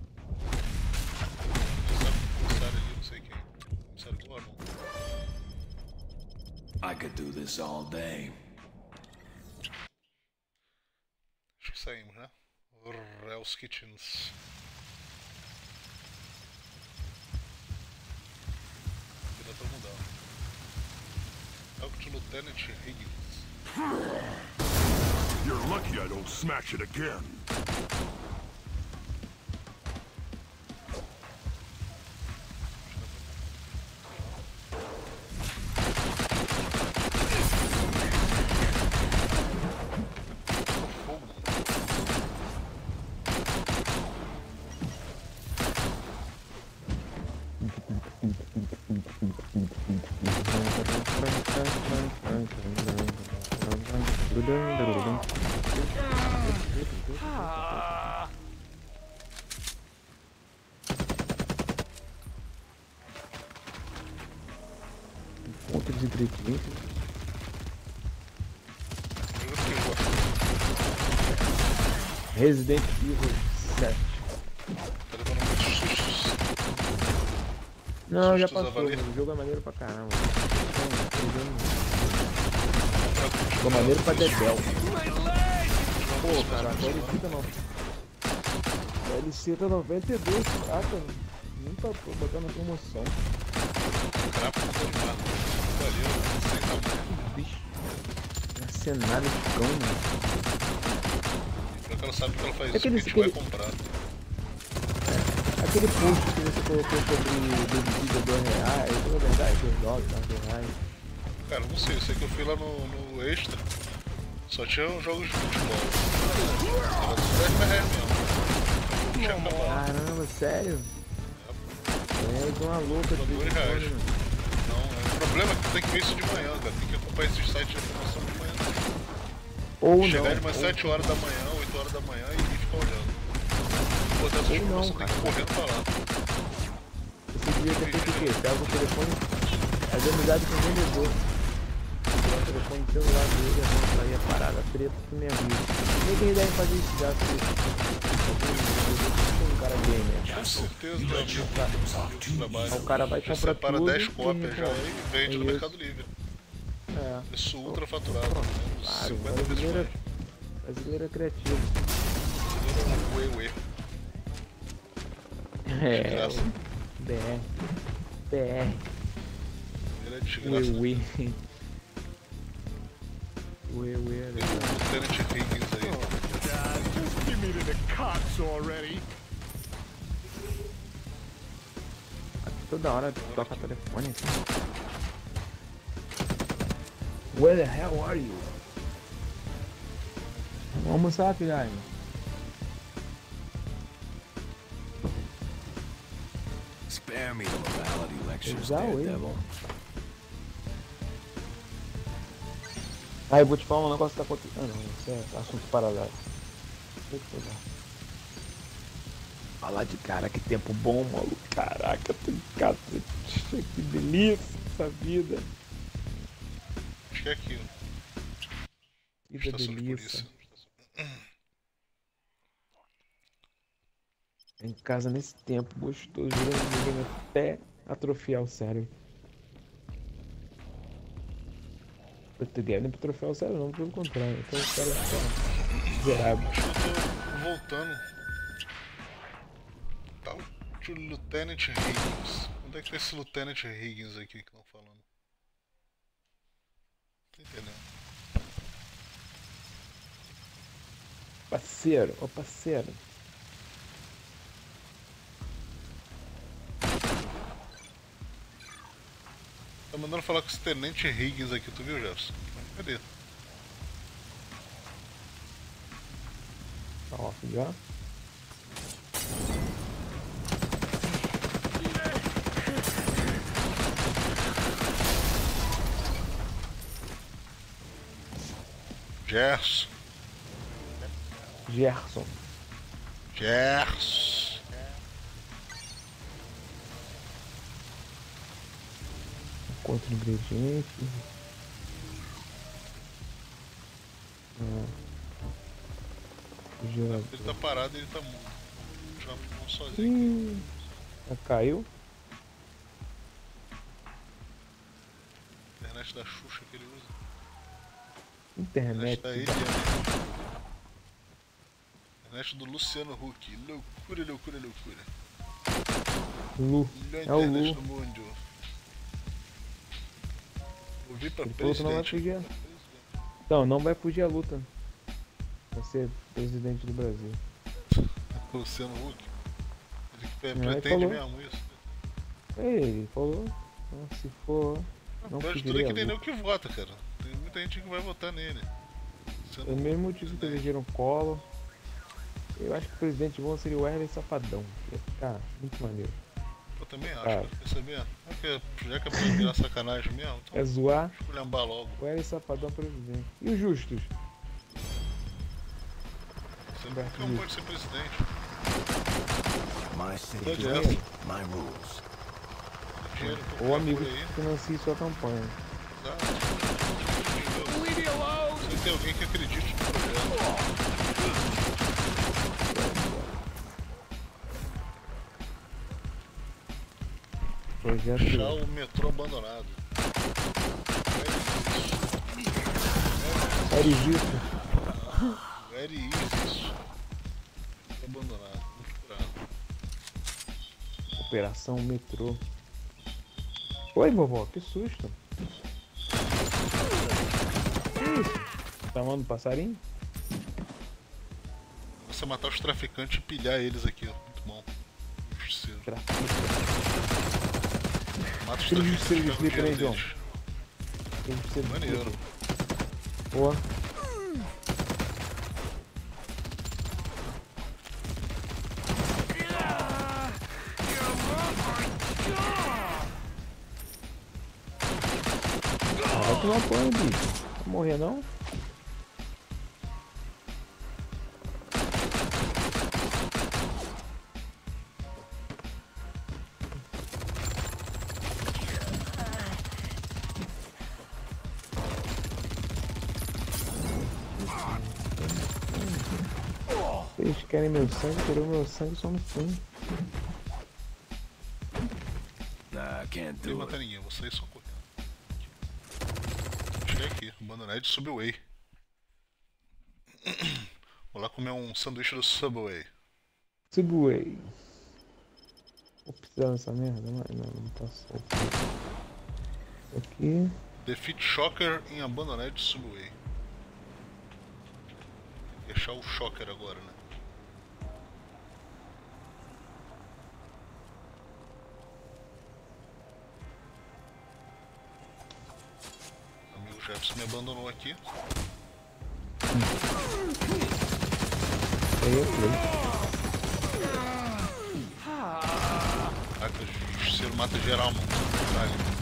Comissário ali, não sei quem. Comissário Gordon. I could do this all day. Acho que saímos, né? Hell's Kitchens. Ainda pra mudar. Talk to Lieutenant Higgins. You're lucky I don't smash it again. Outros ingredientes. Resident Evil sete. Tá levando muitos sustos. Não, já Sustos passou, a valer. mano. O jogo é maneiro pra caramba. Ficou maneiro pra Dedel. Pô, cara, a D L C tá não. A D L C tá noventa e dois, caraca. Nunca tô botando promoção. Caraca, não tô nada. Valeu, sem tamanho. Bicho. Mercenário de cão, mano. Pra que ela sabe que ela faz É isso, que a aquele- gente vai aquele- comprar. Aquele post que você colocou sobre bebida dois reais, isso é verdade, dois dólares, dois reais. Cara, não sei, eu sei que eu fui lá no, no Extra, só tinha jogos de futebol. Tava tudo dez reais mesmo. Não tinha acabado. Caramba, sério? É, de uma louca de dois reais. Não, é, o problema é que tu tem que ver isso de manhã, cara. Tem que acompanhar esses sites de informação de manhã. Ou Chegar não, de umas ou- sete horas da manhã, oito horas da manhã e ficar olhando. Pô, dessa Ou informação não, tem que ir correndo pra lá. Você devia ter feito o quê? Pega o telefone, fazer amizade com o vendedor. Pegar o telefone do celular dele, arruma aí a parada preta pro minha vida. Nem quem deve fazer isso já, se um cara gamer. Com certeza, meu amigo que trabalha. O cara vai Já comprar separa tudo dez e cópias já compra. e vende É no isso. Mercado Livre. É. Isso ultra faturado, né? Uns Claro, cinquenta vezes mais. brasileiro, brasileiro é criativo. Ué, ué. É, Desgraça. o B R. B R. Ele é de Ue, graça. ue. Ue, ue, é Tem legal. o Lieutenant Higgins aí. Dad, just give me to the cops already. Toda hora toca telefone. Where the hell are you? Vamos almoçar, filha. Spare me the morality lectures, Já, ué. Daredevil. Ah, eu vou te falar um negócio que tá acontecendo. Ah, não, isso é assunto paralelo. Deixa eu pegar. Falar de cara, que tempo bom, maluco. Caraca, tem cacete. Que delícia essa vida. Acho que é aqui, ó. Vida Estação de delícia. polícia. Em casa nesse tempo gostoso, jogando videogame até atrofiar o cérebro. Eu quero pro troféu sério não, pelo contrário. Então os caras estão miseráveis. Eu tô voltando. Tá o Lieutenant Higgins. Onde é que tá esse Lieutenant Higgins aqui que estão falando? Não tô entendendo. Parceiro, ó parceiro. Tá mandando falar com esse Tenente Higgins aqui, tu viu, Jefferson? Cadê? Tá off já. Gerson. Gerson. Gerson. Encontro ingrediente. Ah. Ele tá parado e ele tá mudo. Já não sozinho. Ih, já caiu. Internet da Xuxa que ele usa. Internet. Internet da Eliana. Internet do Luciano Huck. Loucura, loucura, loucura. Lu. Melhor É o internet Lu. do mundo. Ouvi pra Ele falou que não vai presidente. fugir. Então, não vai fugir a luta. Vai ser presidente do Brasil. Luciano Huck. Ele que Não, ele pretende falou. mesmo isso. Ele falou. "Ah, se for. Não Pior de tudo é fugirei que a tem nem luta." o que vota, cara. Tem muita gente que vai votar nele. É o mesmo motivo que elegeram Collor. Eu acho que o presidente bom seria o Wesley Safadão. Ia ficar muito maneiro. Eu também acho, Ah. quer saber? Já que é, já que é pra virar sacanagem mesmo, então É zoar. esculhambar logo. O Wesley Safadão presidente. E os justos? Você nunca não pode ser presidente. My Tá city, direto. my rules. Dinheiro pro Ou cara amigo por aí. que financie sua campanha. Exato. Você tem alguém que acredite no projeto. Projeto. Deixar o metrô abandonado. Série Gito. Very easy. Abandonado. Muito curado. Operação Metrô. Oi, vovó, que susto. Que isso? Tá amando passarinho? Você matar os traficantes e pilhar eles aqui, ó. Muito bom. Justiceiro. Mata os Trilho de traficantes ser e de pega o flip aí, dinheiro João. deles. Trilho de ser de Maneiro. flip. Boa. Ah, vai tomar banho, bicho. Vai morrer não? Eles querem meu sangue, querem o meu sangue só no fim. Nah, I can't Não tem do matar it. ninguém, vou sair só correndo. Cheguei aqui, Abandoned Subway. Vou lá comer um sanduíche do Subway. Subway. Vou precisar dessa merda, mas não, não tá certo. Aqui. Defeat Shocker em Abandoned Subway. Tem que achar o Shocker agora, né? O amigo Jefferson me abandonou aqui. Aí eu play. Caraca, o justiceiro mata geral, mano. Caralho.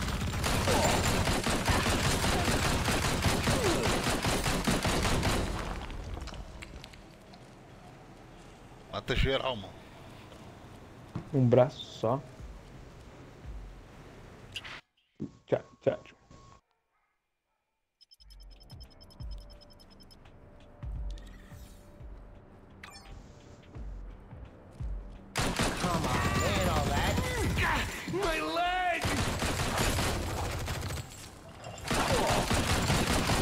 Mata geral, mano. Um braço só. Tchau, tchau, tchau. My leg!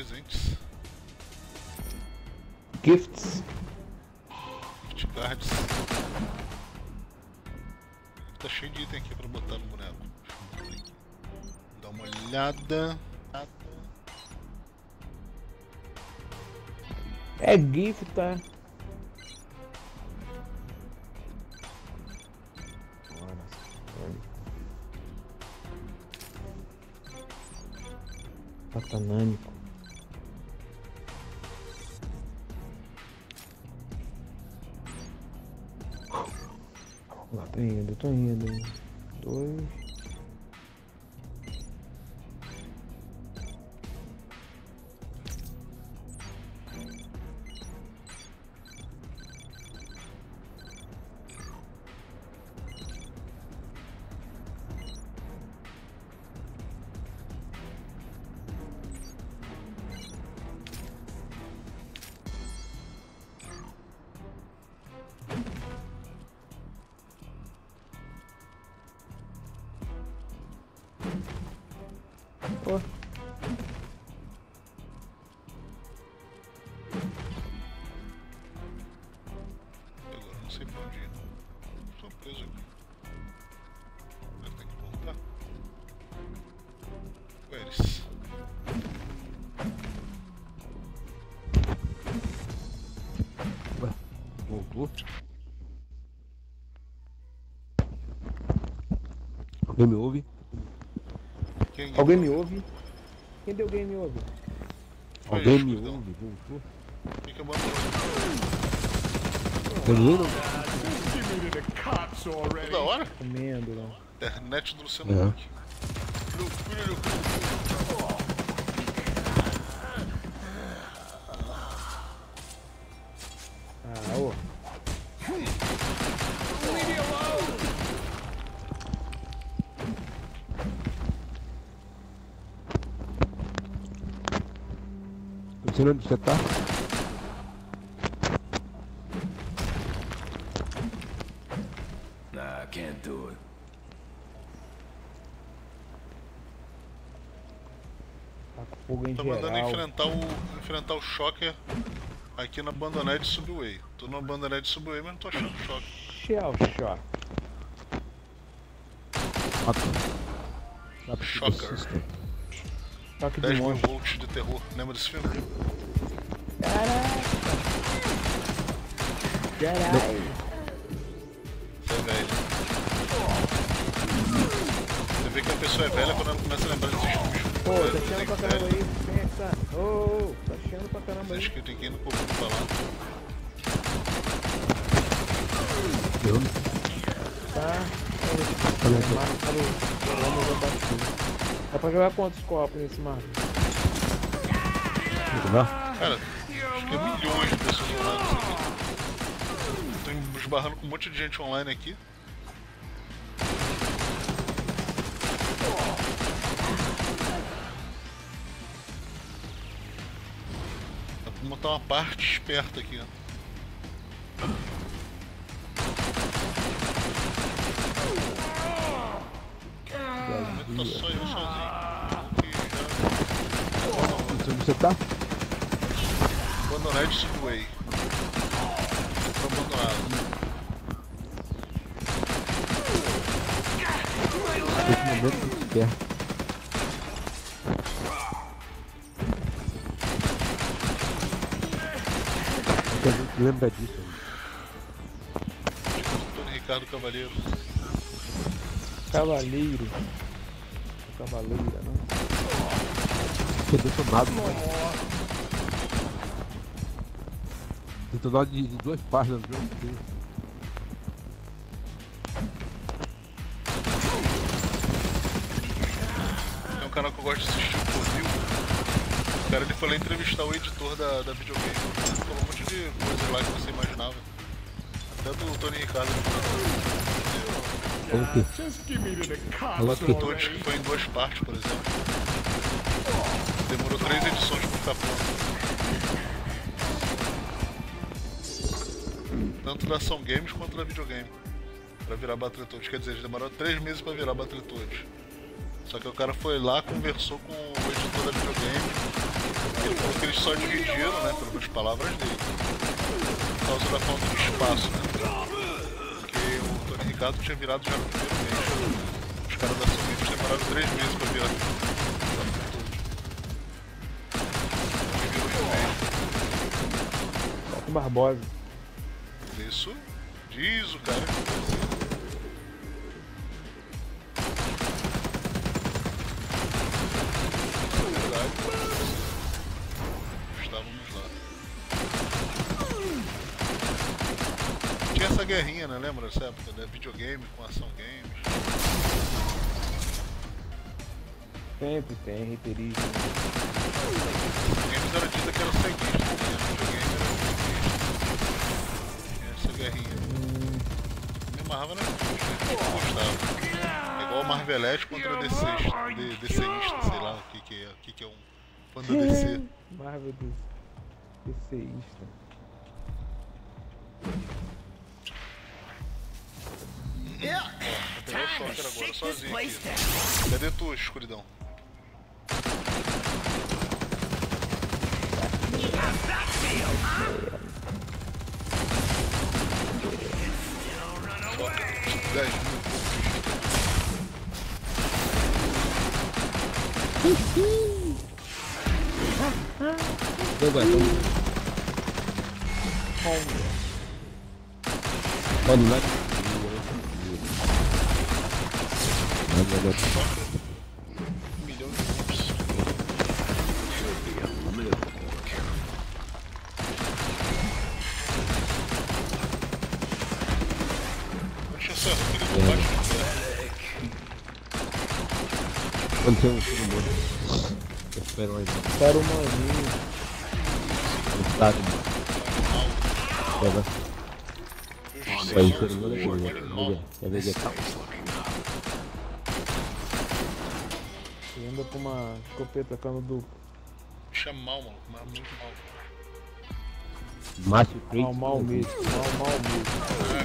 presentes. Gifts. Gift cards. Tá cheio de item aqui pra botar no boneco. Dá uma olhada. É gift, tá? Satanâmico. Lá, tô indo, tô indo. Dois. Oh. Agora não sei pra onde ir. Estou preso aqui. Agora tem que voltar. Queries. Ué, voltou? Alguém me ouve? Quem Alguém me ouve? Quem deu game ouve? Foi Alguém isso, me então. ouve? Voltou? Quem que abandonou? Alguém não? Toda hora? Comendo, não. Internet do Luciano É. Huck. Loucura, loucura. Ah, ô. Não sei onde você tá. Nah, I can't do it. Tá com fogo em Tô mandando geral. enfrentar o, enfrentar o Shocker aqui na Abandoned Subway. Tô no Abandoned Subway, mas não tô achando o Shocker. Shell shock. Shocker. Choque de dez mil monstro. volts de terror. Lembra desse filme? Caraca. Caralho. Você é velho. Você vê que a pessoa é velha quando ela começa a lembrar desses filmes. Pô, tá chiando pra caramba aí. Pensa. Ô, oh, tá chiando pra caramba aí. Acho que tem que ir no povo falar. Eu? Tá. Dá pra jogar quantos copos nesse mapa? Cara, acho que é milhões de pessoas online nisso aqui. Tô esbarrando com um monte de gente online aqui. Dá pra montar uma parte esperta aqui, ó. Tá só eu sozinho. Onde você tá? Abandoned Subway. Tô abandonado. Nesse momento muito perto. A gente lembra disso. Tony Ricardo Cavaleiro. Cavaleiro. Cavaleira, não? Você detonado. Detonado de, de duas páginas do jogo. É um canal que eu gosto de assistir, o Review. O cara ele foi lá entrevistar o editor da, da videogame. Ele falou um monte de coisas lá que você imaginava. Até do Tony Ricardo. O quê? Fala do Toad que foi em duas partes, por exemplo. Demorou três edições pra ficar pronto. Tanto da Ação Games quanto da videogame. Pra virar Battletoads. Quer dizer, eles demoraram três meses pra virar Battletoads. Só que o cara foi lá, conversou com o editor da videogame. Ele falou que eles só dividiram, né, pelas palavras dele, por causa da falta de espaço, né? Porque o Tony Ricardo tinha virado já no primeiro mês. Os caras da Sony demoraram três meses pra virar. Marco Barbosa. Isso diz o cara. Estávamos lá. Tinha essa guerrinha, né? Lembra dessa época? Da videogame com ação games. Sempre tem reiterismo. Games era dita que era ceguista, né? Videogame era ceguista. Tinha essa guerrinha. Hum. Me amarrava na gente, eu gostava. É igual o Marvelete contra DCista, de, DCista, sei lá o que, que é. O que, que é um fã da D C. Marvel DCista. Ó, vou pegar o Shocker agora sozinho aqui. Cadê tu, escuridão? dez mil. Pode lá. Um milhão de pontos. Deixa eu só aquele do baixo. Quando tem um tiro morto. Eu espero aí. Espero um maninho. Estado. Pega. Vai ser um monte de coisa. É vegetal. Ele anda com uma escopeta cano duplo. Bicho é mal, mano. Mas muito mal. Márcio Creed. Mal, mal mesmo. Mal, mal mesmo.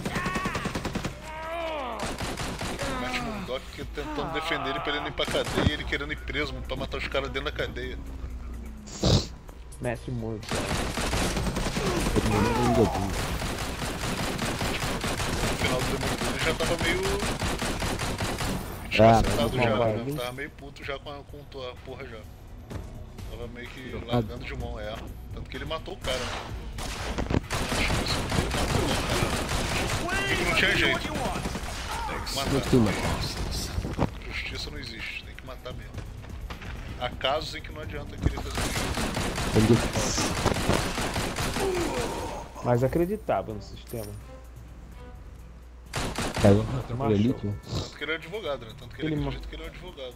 Matt Murdock tentando defender ele pra ele não ir pra cadeia e ele querendo ir preso pra matar os caras dentro da cadeia. Matt Murdock. No final do Demolidor ele já tava meio... Ah, descacetado já, vai, né? Tava meio puto já com a, com a porra já. Tava meio que largando de mão, é. Tanto que ele matou o cara, né? Ele matou o cara. E não tinha jeito. Tem que matar. Justiça não existe, tem que matar mesmo. Há casos em que não adianta querer fazer isso. Mas acreditava no sistema. Caiu na tropa elite? Tanto que ele é advogado, né? Tanto que ele, ele acredita que ele é advogado.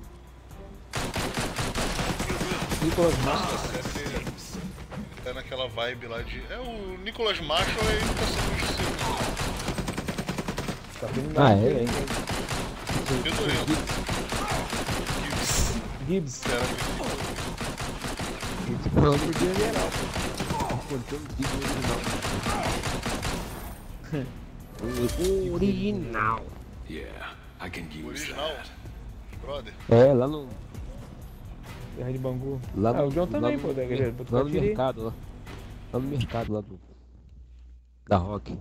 Nicolas Marshall. Ele tá naquela vibe lá de... É, o Nicolas Marshall é educação do justiça. Tá vindo ah, é? é? Fedorento. Gibbs. Gibbs. Cara, Gibbs falando pro dia geral. O original. Yeah, I can use original, that. brother. É, lá no... Guerra de Bangu. Lá ah, no, o John também, no, pô, da igreja. Lá no mercado, lá. Lá no mercado, lá do... Da Rock.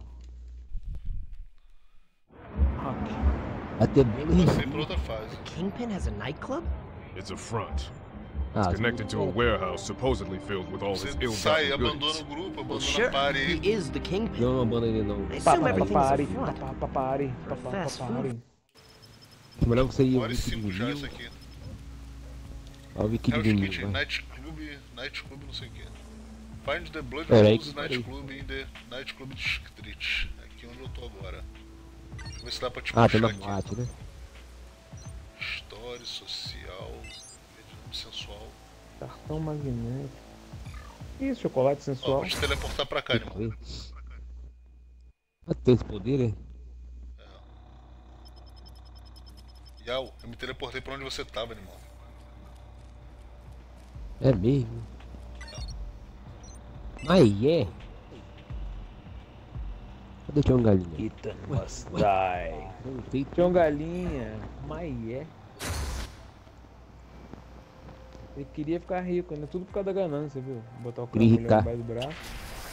Rock. Até bem Passei por outra fase. Kingpin has a nightclub? It's a front. Ah, it's connected to a warehouse supposedly filled with all this ill Sai, abandona o grupo, abandona sure, a party. He is the Kingpin. Não abandona ele não. I assume everything's Papari, a front. papari, papari. Melhor que seria o Hora e Wiki cinco do já Rio. isso aqui. Ah, o Wiki do Hell's Rio, Kitchen, vai. Night Club, Night Club não sei o que. Find the Blood Pera aí, Rose Night Club in the Night Club Street. Aqui onde eu tô agora. Deixa eu ver se dá pra te Ah, puxar tem na aqui. boate, né? História, social, mediano sensual. Cartão magnético. Isso, chocolate Ó, sensual. vou te teleportar pra cá, animal. Ah, tem esse poder, é? Yau, eu me teleportei pra onde você tava, animal. É mesmo? Mas é? Cadê o Tião Galinha? Ethan must die. Tião Galinha. Mas é. Ele queria ficar rico, né? Tudo por causa da ganância, viu? Botar o cara Queria mulher ricar. debaixo do braço.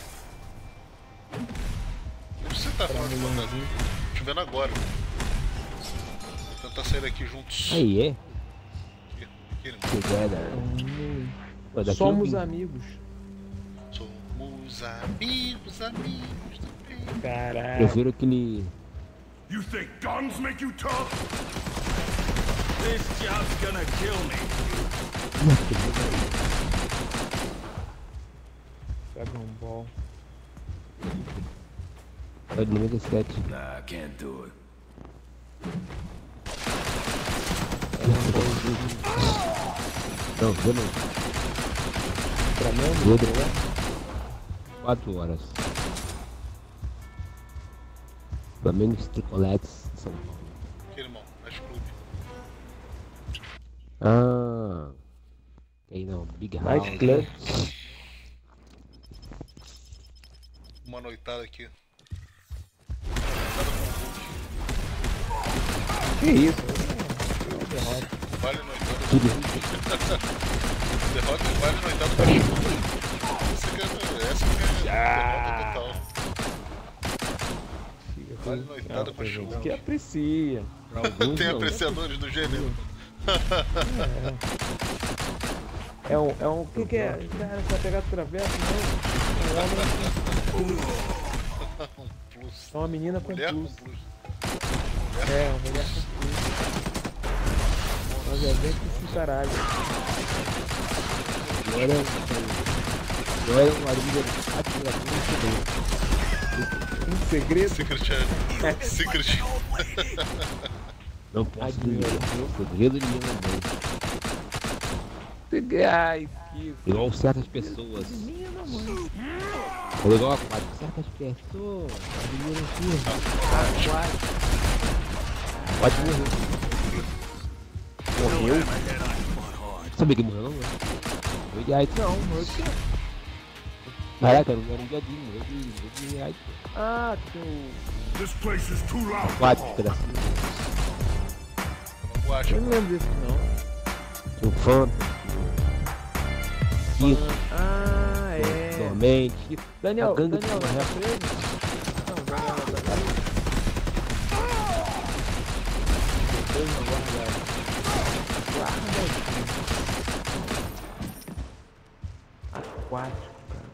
O que você tá falando, mano? Tô te vendo agora. Vou tentar sair daqui juntos. Aí é? Aqui, aqui, irmão. Together. Pô, daqui Somos eu vi. amigos. Somos amigos, amigos também. Caralho. Prefiro aquele. You think guns make you tough? This job's gonna kill me. Dragon Ball. É de noventa e sete. Nah, I can't do it. Não, eu não. Pra mim é um Pedro, né? quatro horas. Flamengo Tricoletes, São Paulo. Aqui, irmão. Night Club. Ah. Aí não, Big House. Night Club. Uma noitada aqui. Que isso? É derrota. Vale noitada. Derrota e vale noitada pra chuva. Essa que é, essa que é derrota total. Vale noitada com chuva. Que aprecia. Tem apreciadores do gênero. É. É um. É um. O que, que é? Cara, você vai pegar do travesso, não? Um plus. É uma menina com Mulher plus. com plus. É, uma mulher com plus. Mas é bem que esse caralho. Agora Agora é uma língua de Um segredo? Secret. Secret. Não posso dizer. Segredo de minha mãe. Ai, que. Igual certas pessoas. Menina, mãe. Ou igual a quatro. Certas pessoas. Admiram tudo. Pode morrer. Morreu? Sabia que morreu não, mano? Morreu de AIDS. Não, morreu de quê? Caraca, não era um diadinho, morreu de, morreu de AIDS. Ah, tu. This place is too loud. Quatro pedacinhos. Eu não lembro disso, não. Tinha um Fanta. Kiko. Ah, é. Dormente. Daniel, A gangue Daniel, do vai Rap. preso? Não, Daniel, vai preso. Depois não guarda. Guarda. Aquático, cara.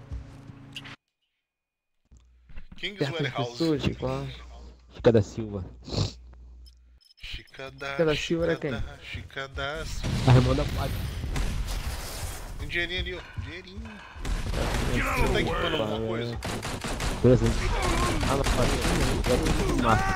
Kingsway House. Pessoas igual. Chica da Silva. Chica da, Chica da Silva era quem? da, Chica da Silva. A irmã da quatro. Tem dinheirinho ali, ó. Dinheirinho. Você tá equipando alguma coisa? Beleza. Ah, não, pode. Eu quero massa.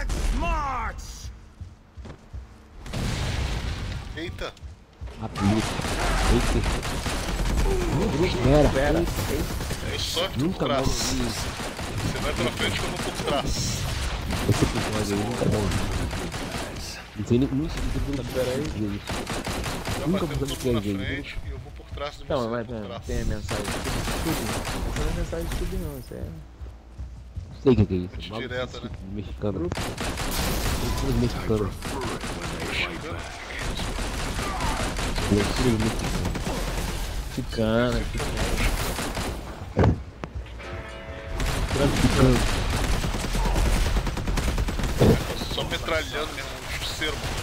Eita. A polícia. Eita. Espera. Espera. É só por Nunca trás. mais vi. Você vai pela frente que eu vou por trás. Esse episódio aí nunca mais vi. Não sei nem. Não sei nem. Pera aí. Vai Nunca batendo vi todo mundo na isso. frente e eu vou por trás de você. Não, mas por não, trás. tem a mensagem de tudo. Isso não é mensagem de tudo, não. Isso é. Não sei o que que é isso. Gente Maluco direta, né? Mexicano. Loucura mexicana. Loucura mexicana. Ficana, Traficando. Só metralhando mesmo, o justiceiro, mano.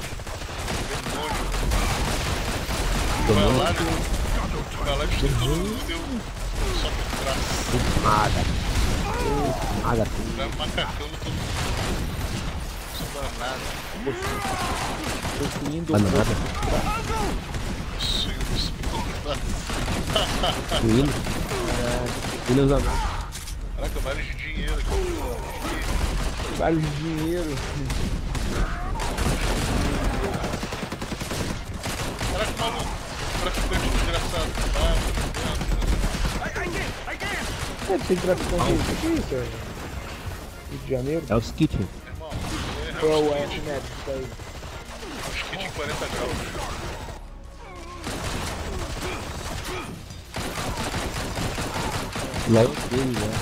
Demônio. Vai lá, né? Vai lá e destrui todo mundo, deu. Só por trás. Nada. Nada. Vai macacando todo mundo. Não sobra nada. Possuindo Ah, não, nada. Suindo os Suíno. Suíno usa nada. Caraca, vários de dinheiro aqui. vários dinheiro. Caraca, maluco. Traficante desgraçado. Ah, É, tem traficante. O que é isso? Rio de Janeiro? É os kitchen. irmão. Ou é o F-Net que tá aí? Os kits em quarenta graus. Lá é o dele, né?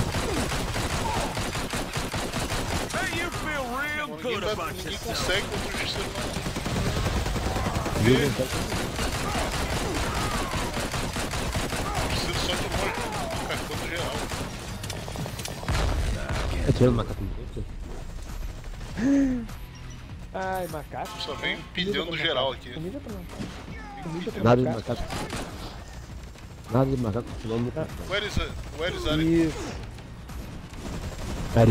Ninguém, tá, ninguém consegue contra o justiceiro, não. Viu? só de longe, carcando geral. Tá tirando macaco de você? Ai, macaco. Só vem pedindo geral aqui. Comida pra Comida pra Nada de macaco. Nada de macaco pulando no cartão. Where is it? Where is Ari? Isso. Ari.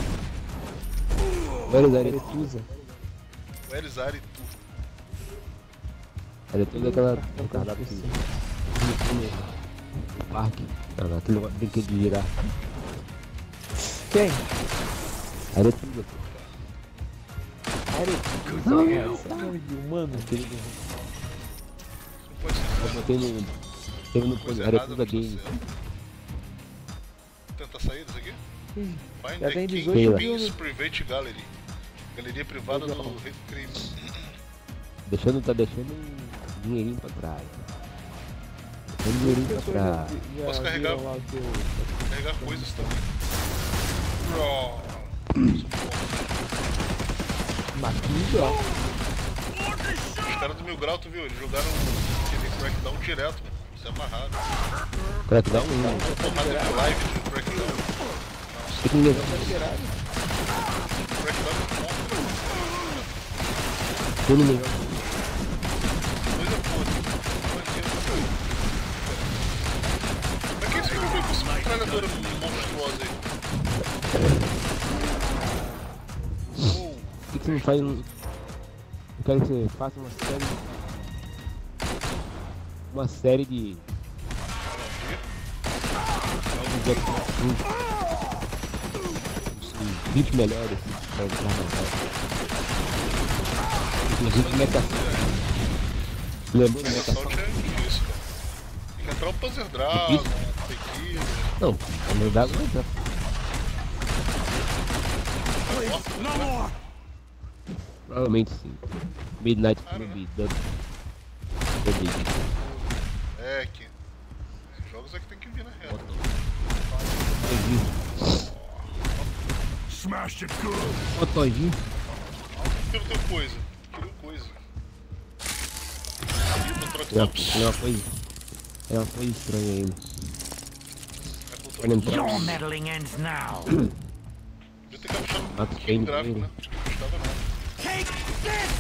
Where is Ari? Aretusa. Where is Ari? Tu. Ari tudo aquela retardada assim. No parque. Aquele negócio de brinquedo de girar. Quem? Ari tudo. Aretusa. Não, esse nome de humano. Aquele do... Pode ser. Eu botei no... Teve no Coisa Ari errada tudo no game. Tenta sair disso aqui? Find Já the tem King dezoito Beans Private Gallery. Galeria privada do Rei do Crime. Deixando, tá deixando um dinheirinho pra trás. Deixando um dinheirinho pra trás. Posso carregar, carregar coisas também. Oh. Maquinho, ó. Os caras do Mil Grau, tu viu? Eles jogaram aquele crackdown direto, mano. Se amarraram. Crackdown? Porrada de live de crackdown. Tem que me levar. Crackdown é bom. Tudo melhor. Coisa podre. Pra que você veio com essa metralhadora monstruosa aí? Por que você não faz um... Eu quero que você faça uma série... Uma série de... Os vinte melhores pra entrar na série. Inclusive Mecação. Lembrou do Mecação? É difícil, cara. Tem que entrar o Panzer Dragon, Tequila. Não, o Panzer Dragon não entra. Provavelmente sim. Midnight Club, Dub. É que esses jogos é que tem que vir na reta. Smash it good. Motozinho. Quero ter coisa. Quero coisa. É uma coisa. É uma coisa estranha ainda. Your meddling ends now. Devia ter caprichado um Max pouquinho Payne no gráfico, também, né? Acho que não custava nada. Take this!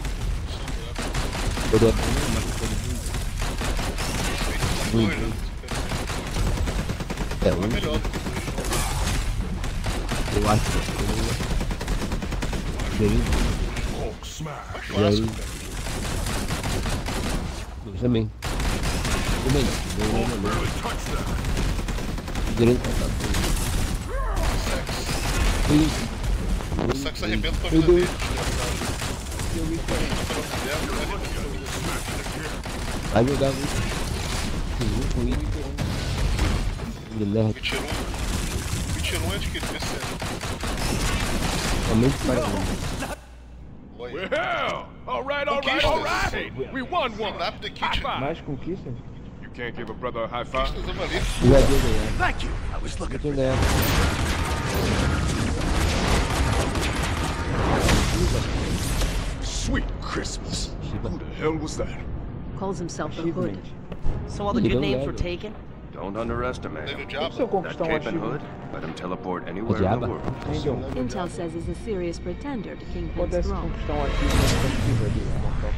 Poder até não, mas poder muito. Muito. É, É muito. melhor. Eu acho que eu Hulk smash. Mais fácil, cara. Eu também. Eu melhor. Eu melhor. Direito pra cá. O saco arrebenta com a vida dele. Vai jogar muito. Com ele. Ele leva. Witcher um. Witcher um é de que? T C. Somente para ele. We're here! Alright, alright, alright! We won one! Snap the kitchen. Mais conquista? You can't give a brother a high five? Conquistas eu valia. Já deu ganhar. Thank you. I was looking Já deu ganhar. Sweet Christmas! Who the hell was that? Calls himself the Hood. So all the good names were taken? Don't underestimate Teve o him. diabo. Se eu That conquistar um Cape and ativo, Hood, let him teleport anywhere in Diaba. the world. entendeu? Intel says he's a serious pretender to Kingpin's Pudesse throne. conquistar um ativo nessa ativa ali, Mortal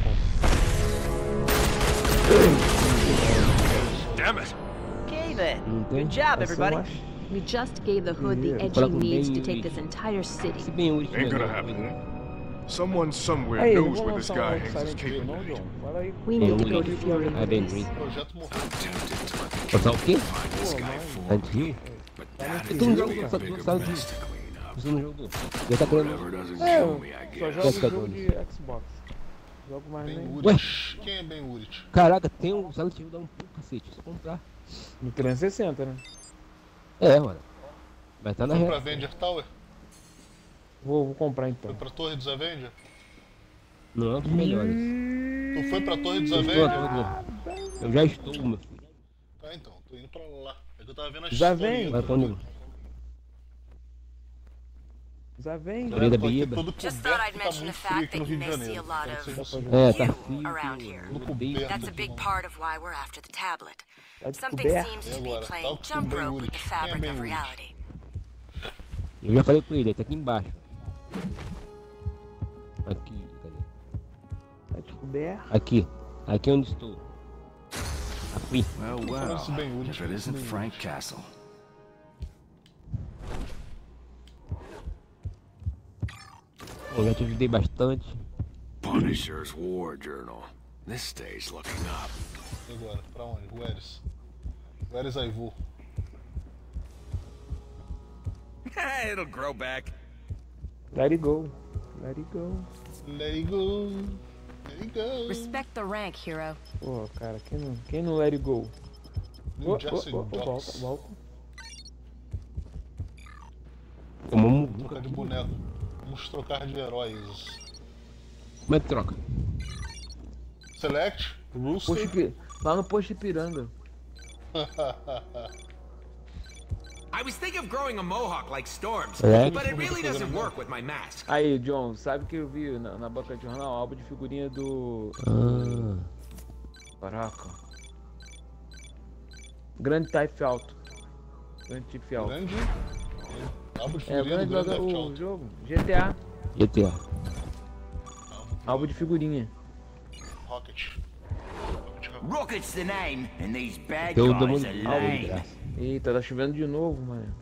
Kombat. Damn it! Okay then. Não tem? Good job, Vai ser everybody. mais- We just gave the Hood the Yeah. edge he Fala com needs bem to take Luigi. this entire city. Se bem hoje. Ain't gonna happen. Someone somewhere Aí, knows não where vou this lançar um guy outro hangs his Silent cape Hill, at não, night. João? Fala aí. We need to go to Fury Ah, bem, for bem. this. O projeto morreu. Botar o quê? Pô, mas... Silent Hill? Silent Tu não Hill, jogou, cara. só tu não sabe disso. Você não jogou. Já tá querendo. É, eu só jogo Jessica jogo Jones. de Xbox. Jogo mais Ben nem... Urich. Quem é Ben Urich? Caraca, tem um Silent Hill dá um pulo, cacete. Se comprar. No trezentos e sessenta, né? É, mano. Mas tá na Foi pra reta. Avenger Tower? Vou, vou comprar então. Foi pra Torre dos Avenger? Não é um dos melhores. Tu foi pra Torre dos Eu estou, Avenger? eu já estou, meu filho. Tá, então. Tô indo pra lá. É que eu tava vendo as Já historinhas vem. Vai do- pra onde? Já vem. Maria da Bíblia. Just thought I'd mention the fact that you may see a lot of É, tá you frio. around here. Tudo That's a big part of why we're after the tablet. Tá Something descoberto. seems to be playing jump rope with the fabric of reality. Eu já falei com ele, ele tá aqui embaixo. Aqui, cadê? Tá descoberto. Aqui. Aqui onde estou. Aqui. Well, well, if it isn't Frank Castle. Eu já te ajudei bastante. Punisher's War Journal. This stays looking up. E agora? Pra onde? Where is? Where is I vou? It'll grow back. Let it go. Let it go. Let it go. Let it go. Respect the rank, hero. Pô, cara, quem não, quem não let it go? New Oh, Jersey oh, oh, Docks. volta, volta. Vamos trocar de boneco. Vamos trocar de heróis. Como é que troca? Select, Rooster. Posto Ipi- Lá no posto Ipiranga. I was thinking of growing a mohawk like Storm's, É. but it really doesn't work with my mask. Aí, John, sabe que eu vi na, na banca de jornal? Álbum de figurinha do... Ah. Caraca. Grande Type Alto. Grande Type Alto. Grande? Álbum de É, figurinha grande do Grande joga Theft o Auto. jogo. G T A. G T A. Álbum de figurinha. Rocket. Rocket's the name, and these bad Deu guys deu are uma lame. graça. Eita, tá chovendo de novo, mano.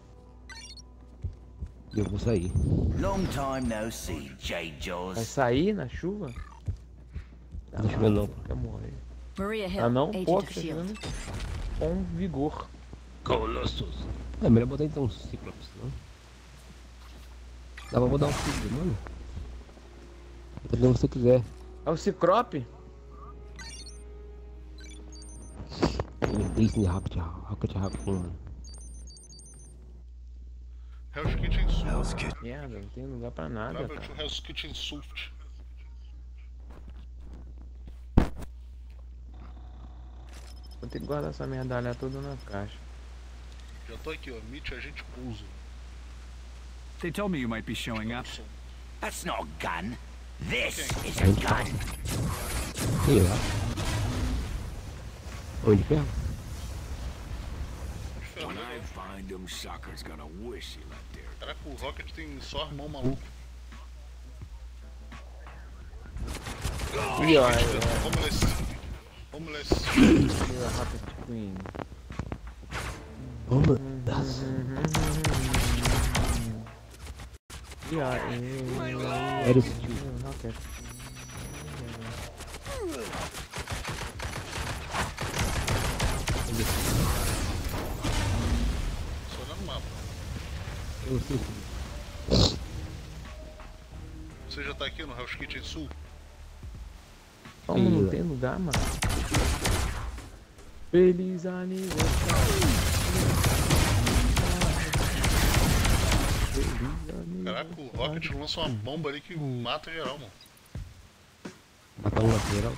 E eu vou sair. Long time no see, J. Vai Jaws. sair na chuva? Não tá chovendo não. Quer morrer. Maria Hill, Ah não? agent Pô, of tá Shield. chovendo com vigor. Colossus. É melhor botar então um Ciclops, não? Dá pra botar um Ciclops, mano? Bota onde você quiser. É o Ciclope? Disney Rocket Rocket Raccoon. Hell's Kitchen Soft. Hell's Kitchen. Merda, não tem lugar pra nada, Travel to cara. Hell's Kitchen Soft. Vou ter que guardar essa merdalha toda na caixa. Já tô aqui, ó. Meet Agente Pouso. They told me you might be showing up. That's not a gun. This is a Gente, gun. sei lá. Onde ferro? When I find him, sucker's gonna wish he left there. Caraca, o Rocket tem só irmão maluco. Ih, ó, é. Homeless. Homeless. Rocket Queen. Vamos. Ih, ó, é. Era esse tio. Rocket. Só olhando o mapa. Eu sei. Você já tá aqui no Hell's Kitchen Sul? Como não tem lugar, mano? Feliz aniversário. Caraca, o Rocket lança uma bomba ali que mata geral, mano. Matar um lateral.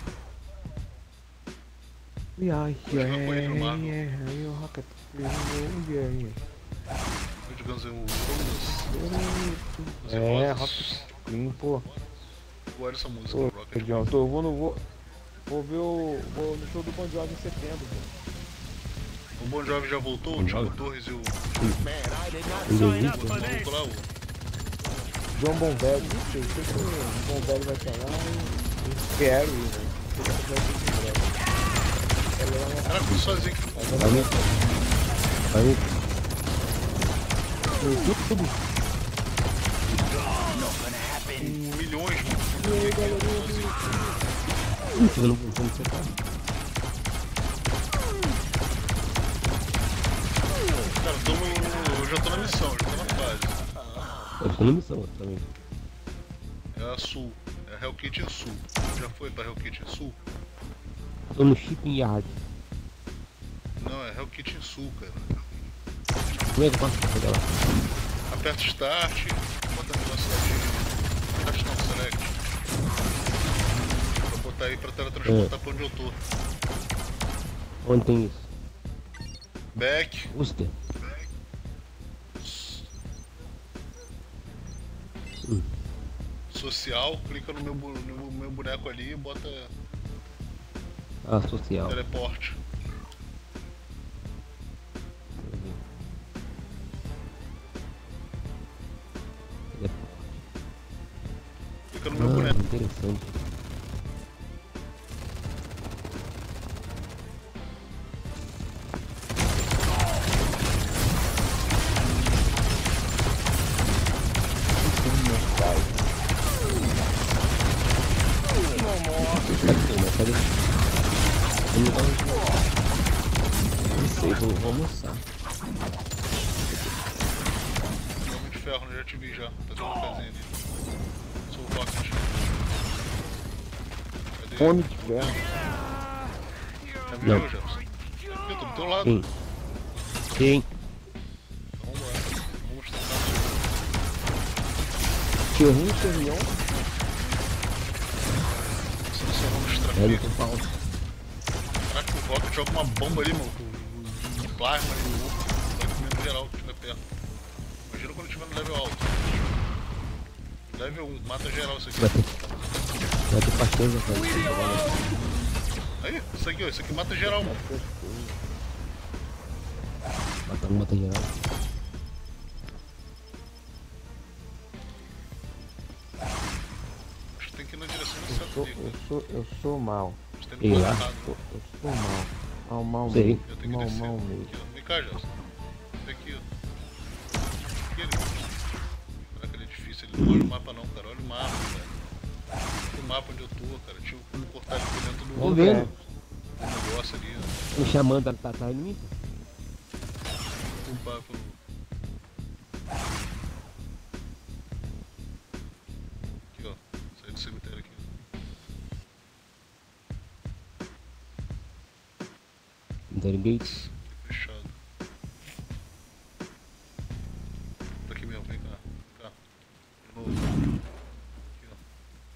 E ai, Vou jogar com ele no Marvel. aí o Rocket Queen. Vou de Guns N' Roses. É, Rocket Queen, pô. Eu adoro essa música, Pô, Rocket. John, tô, vou, no, vou, vou ver o. Vou no show do Bon Jovi em setembro, pô. O Bon Jovi já voltou, o Thiago Torres e o... Ele Maluco lá, o... João Bom Velho, não sei, sei que o Bom Velho vai estar lá e eu quero ir, né? Sei que vai ser de breve. Quero levar minha Caraca, fui sozinho. Vai vir. Vai vir. Tudo, tudo. Com milhões, mano. E aí, galerinha, Eu não vou como você tá. Cara, eu, tô no... eu já tô na missão, já tô na fase. Eu estou na missão também. É a Sul, é a Hell Kitchen Sul. Já foi pra Hell Kitchen Sul? Estou no Shipping Yard. Não, é Hell Kitchen Sul, cara. Como é que eu posso chegar lá? Aperta Start, bota a velocidade. Start não, Select. Pra botar aí pra teletransportar pra onde eu tô. Onde tem isso? Back. Booster. Hum. Social, clica no meu, no meu boneco ali e bota Ah, social. teleporte. Clica no meu Ah, boneco. interessante. Não sei, vou, vou almoçar. Homem de ferro, né? Já te vi já. Fazendo uma casinha ali. Sou o Rocket. Cadê? Fome de ferro. Já me Não. viu, Jefferson? Eu tô do teu lado. Sim. Sim. Então vambora. Vamos tentar. Churrinho, churrinho. Só só vamos É, traficar. não tem pausa. Caraca, o Rocket joga uma bomba ali, mano. O plasma e o urso. Vai comendo geral que estiver perto. Imagina quando estiver no level alto. Level um, mata geral isso aqui. Vai ter, vai ter pasteja, cara. Aí, isso aqui, ó. Isso aqui mata geral, mano. Mata um, mata geral. Acho que tem que ir na direção do Eu centro sou, dele. eu sou, eu sou mal. Você tem E no lá? lado errado. Eu, eu sou mal. Mal, mal Sei. mesmo. Eu tenho que Mal, descer. mal mesmo. Aqui, ó. Vem cá, Gelson. Vem aqui, ó. Aqui ele. Caraca, ele é difícil. Ele não olha o mapa não, cara. Olha o mapa, cara. Olha o mapa onde eu tô, cara. Tinha como cortar ele por dentro do, Tô vendo. do negócio ali, ó. O xamã tá, tá atrás de mim? O papo. Aqui, ó. Sai do cemitério aqui. Cemitério Gates. Fechado. Tá aqui mesmo, vem cá. Vem cá. De novo. Aqui, ó.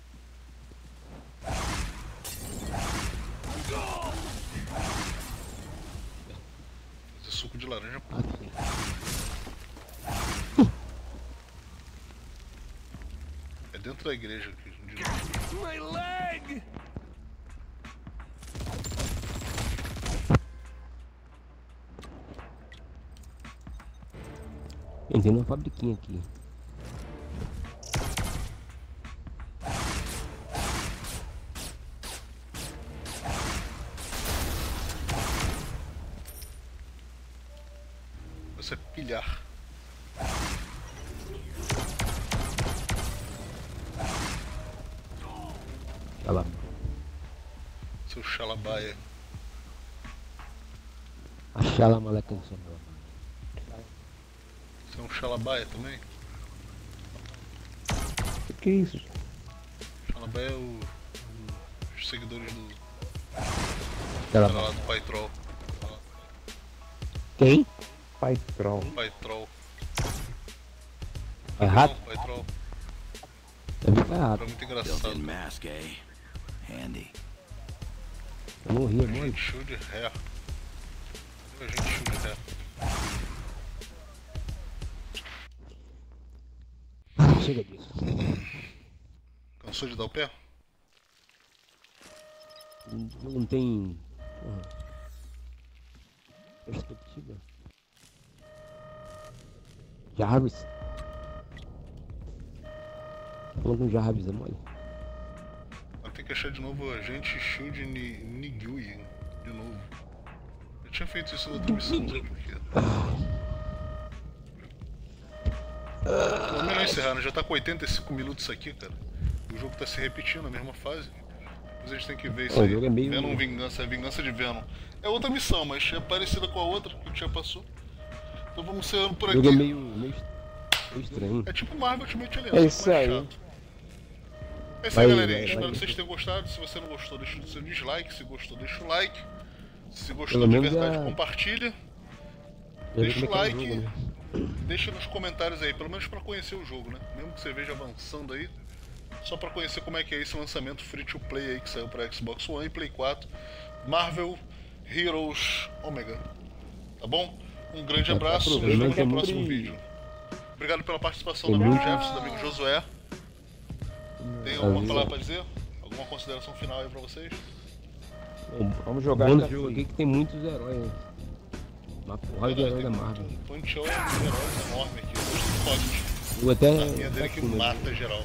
Fazer suco de laranja. Ah, sim. É dentro da igreja aqui. De novo. My leg! Entrei numa fabriquinha aqui. Você é pilhar. Olha lá. Seu xalabaia. Achar lá, moleque do céu. Você é um xalabaia também? O que é isso? Xalabaia é o, o- os seguidores do. Ela Cara lá do Pai Troll. Quem? Pai troll. Pai Troll. É rato? Não, Pai Troll. Deve ficar rato. Era muito engraçado. Built-in mask, eh? Handy. Eu morri, eu morri. Agente Shield Hair. Cadê o Agente Shield Hair? Chega disso. Cansou de dar o pé? Não, não tem. Porra. Perspectiva. Jarvis. Falando com Jarvis, é mole. Mas tem que achar de novo o Agente Shield Ni- Nigui. De novo. Eu tinha feito isso na outra missão, não sei porquê. É melhor encerrar, né? Já tá com oitenta e cinco minutos isso aqui, cara. O jogo tá se repetindo, a mesma fase. Depois a gente tem que ver isso O aí. jogo é meio- Venom Vingança, é Vingança de Venom. É outra missão, mas é parecida com a outra que já passou. Então vamos encerrando por O aqui. jogo é meio, meio, meio estranho. É tipo Marvel Ultimate Alliance. É isso mais aí. chato. É isso aí, Vai, galerinha. vai, Espero vai. que vocês tenham gostado. Se você não gostou, deixa o seu dislike. Se gostou, deixa o like. Se gostou Pelo de menos verdade, a- compartilha. Eu Deixa vi o como é que é like. jogo, né? Deixa nos comentários aí, pelo menos pra conhecer o jogo, né? Mesmo que você veja avançando aí, só pra conhecer como é que é esse lançamento free to play aí que saiu pra Xbox One e Play quatro, Marvel Heroes Omega. Tá bom? Um grande É, abraço e nos aproveita. vemos no Sempre- próximo vídeo. Obrigado pela participação do amigo Jefferson, do amigo Josué. Tem alguma palavra pra dizer? Alguma consideração final aí pra vocês? Vamos jogar esse jogo aqui que tem muitos heróis, né? Uma porrada de heróis da Marvel. O Punch é um herói enorme aqui, muito forte. Eu até. A minha dele que mata geral.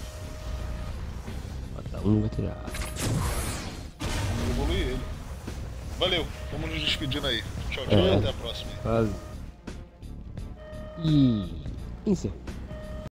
Mata um, vai tirar. Vamos evoluir ele. Valeu, vamos nos despedindo aí. Tchau, tchau É. e até a próxima. Quase. E. Encerra.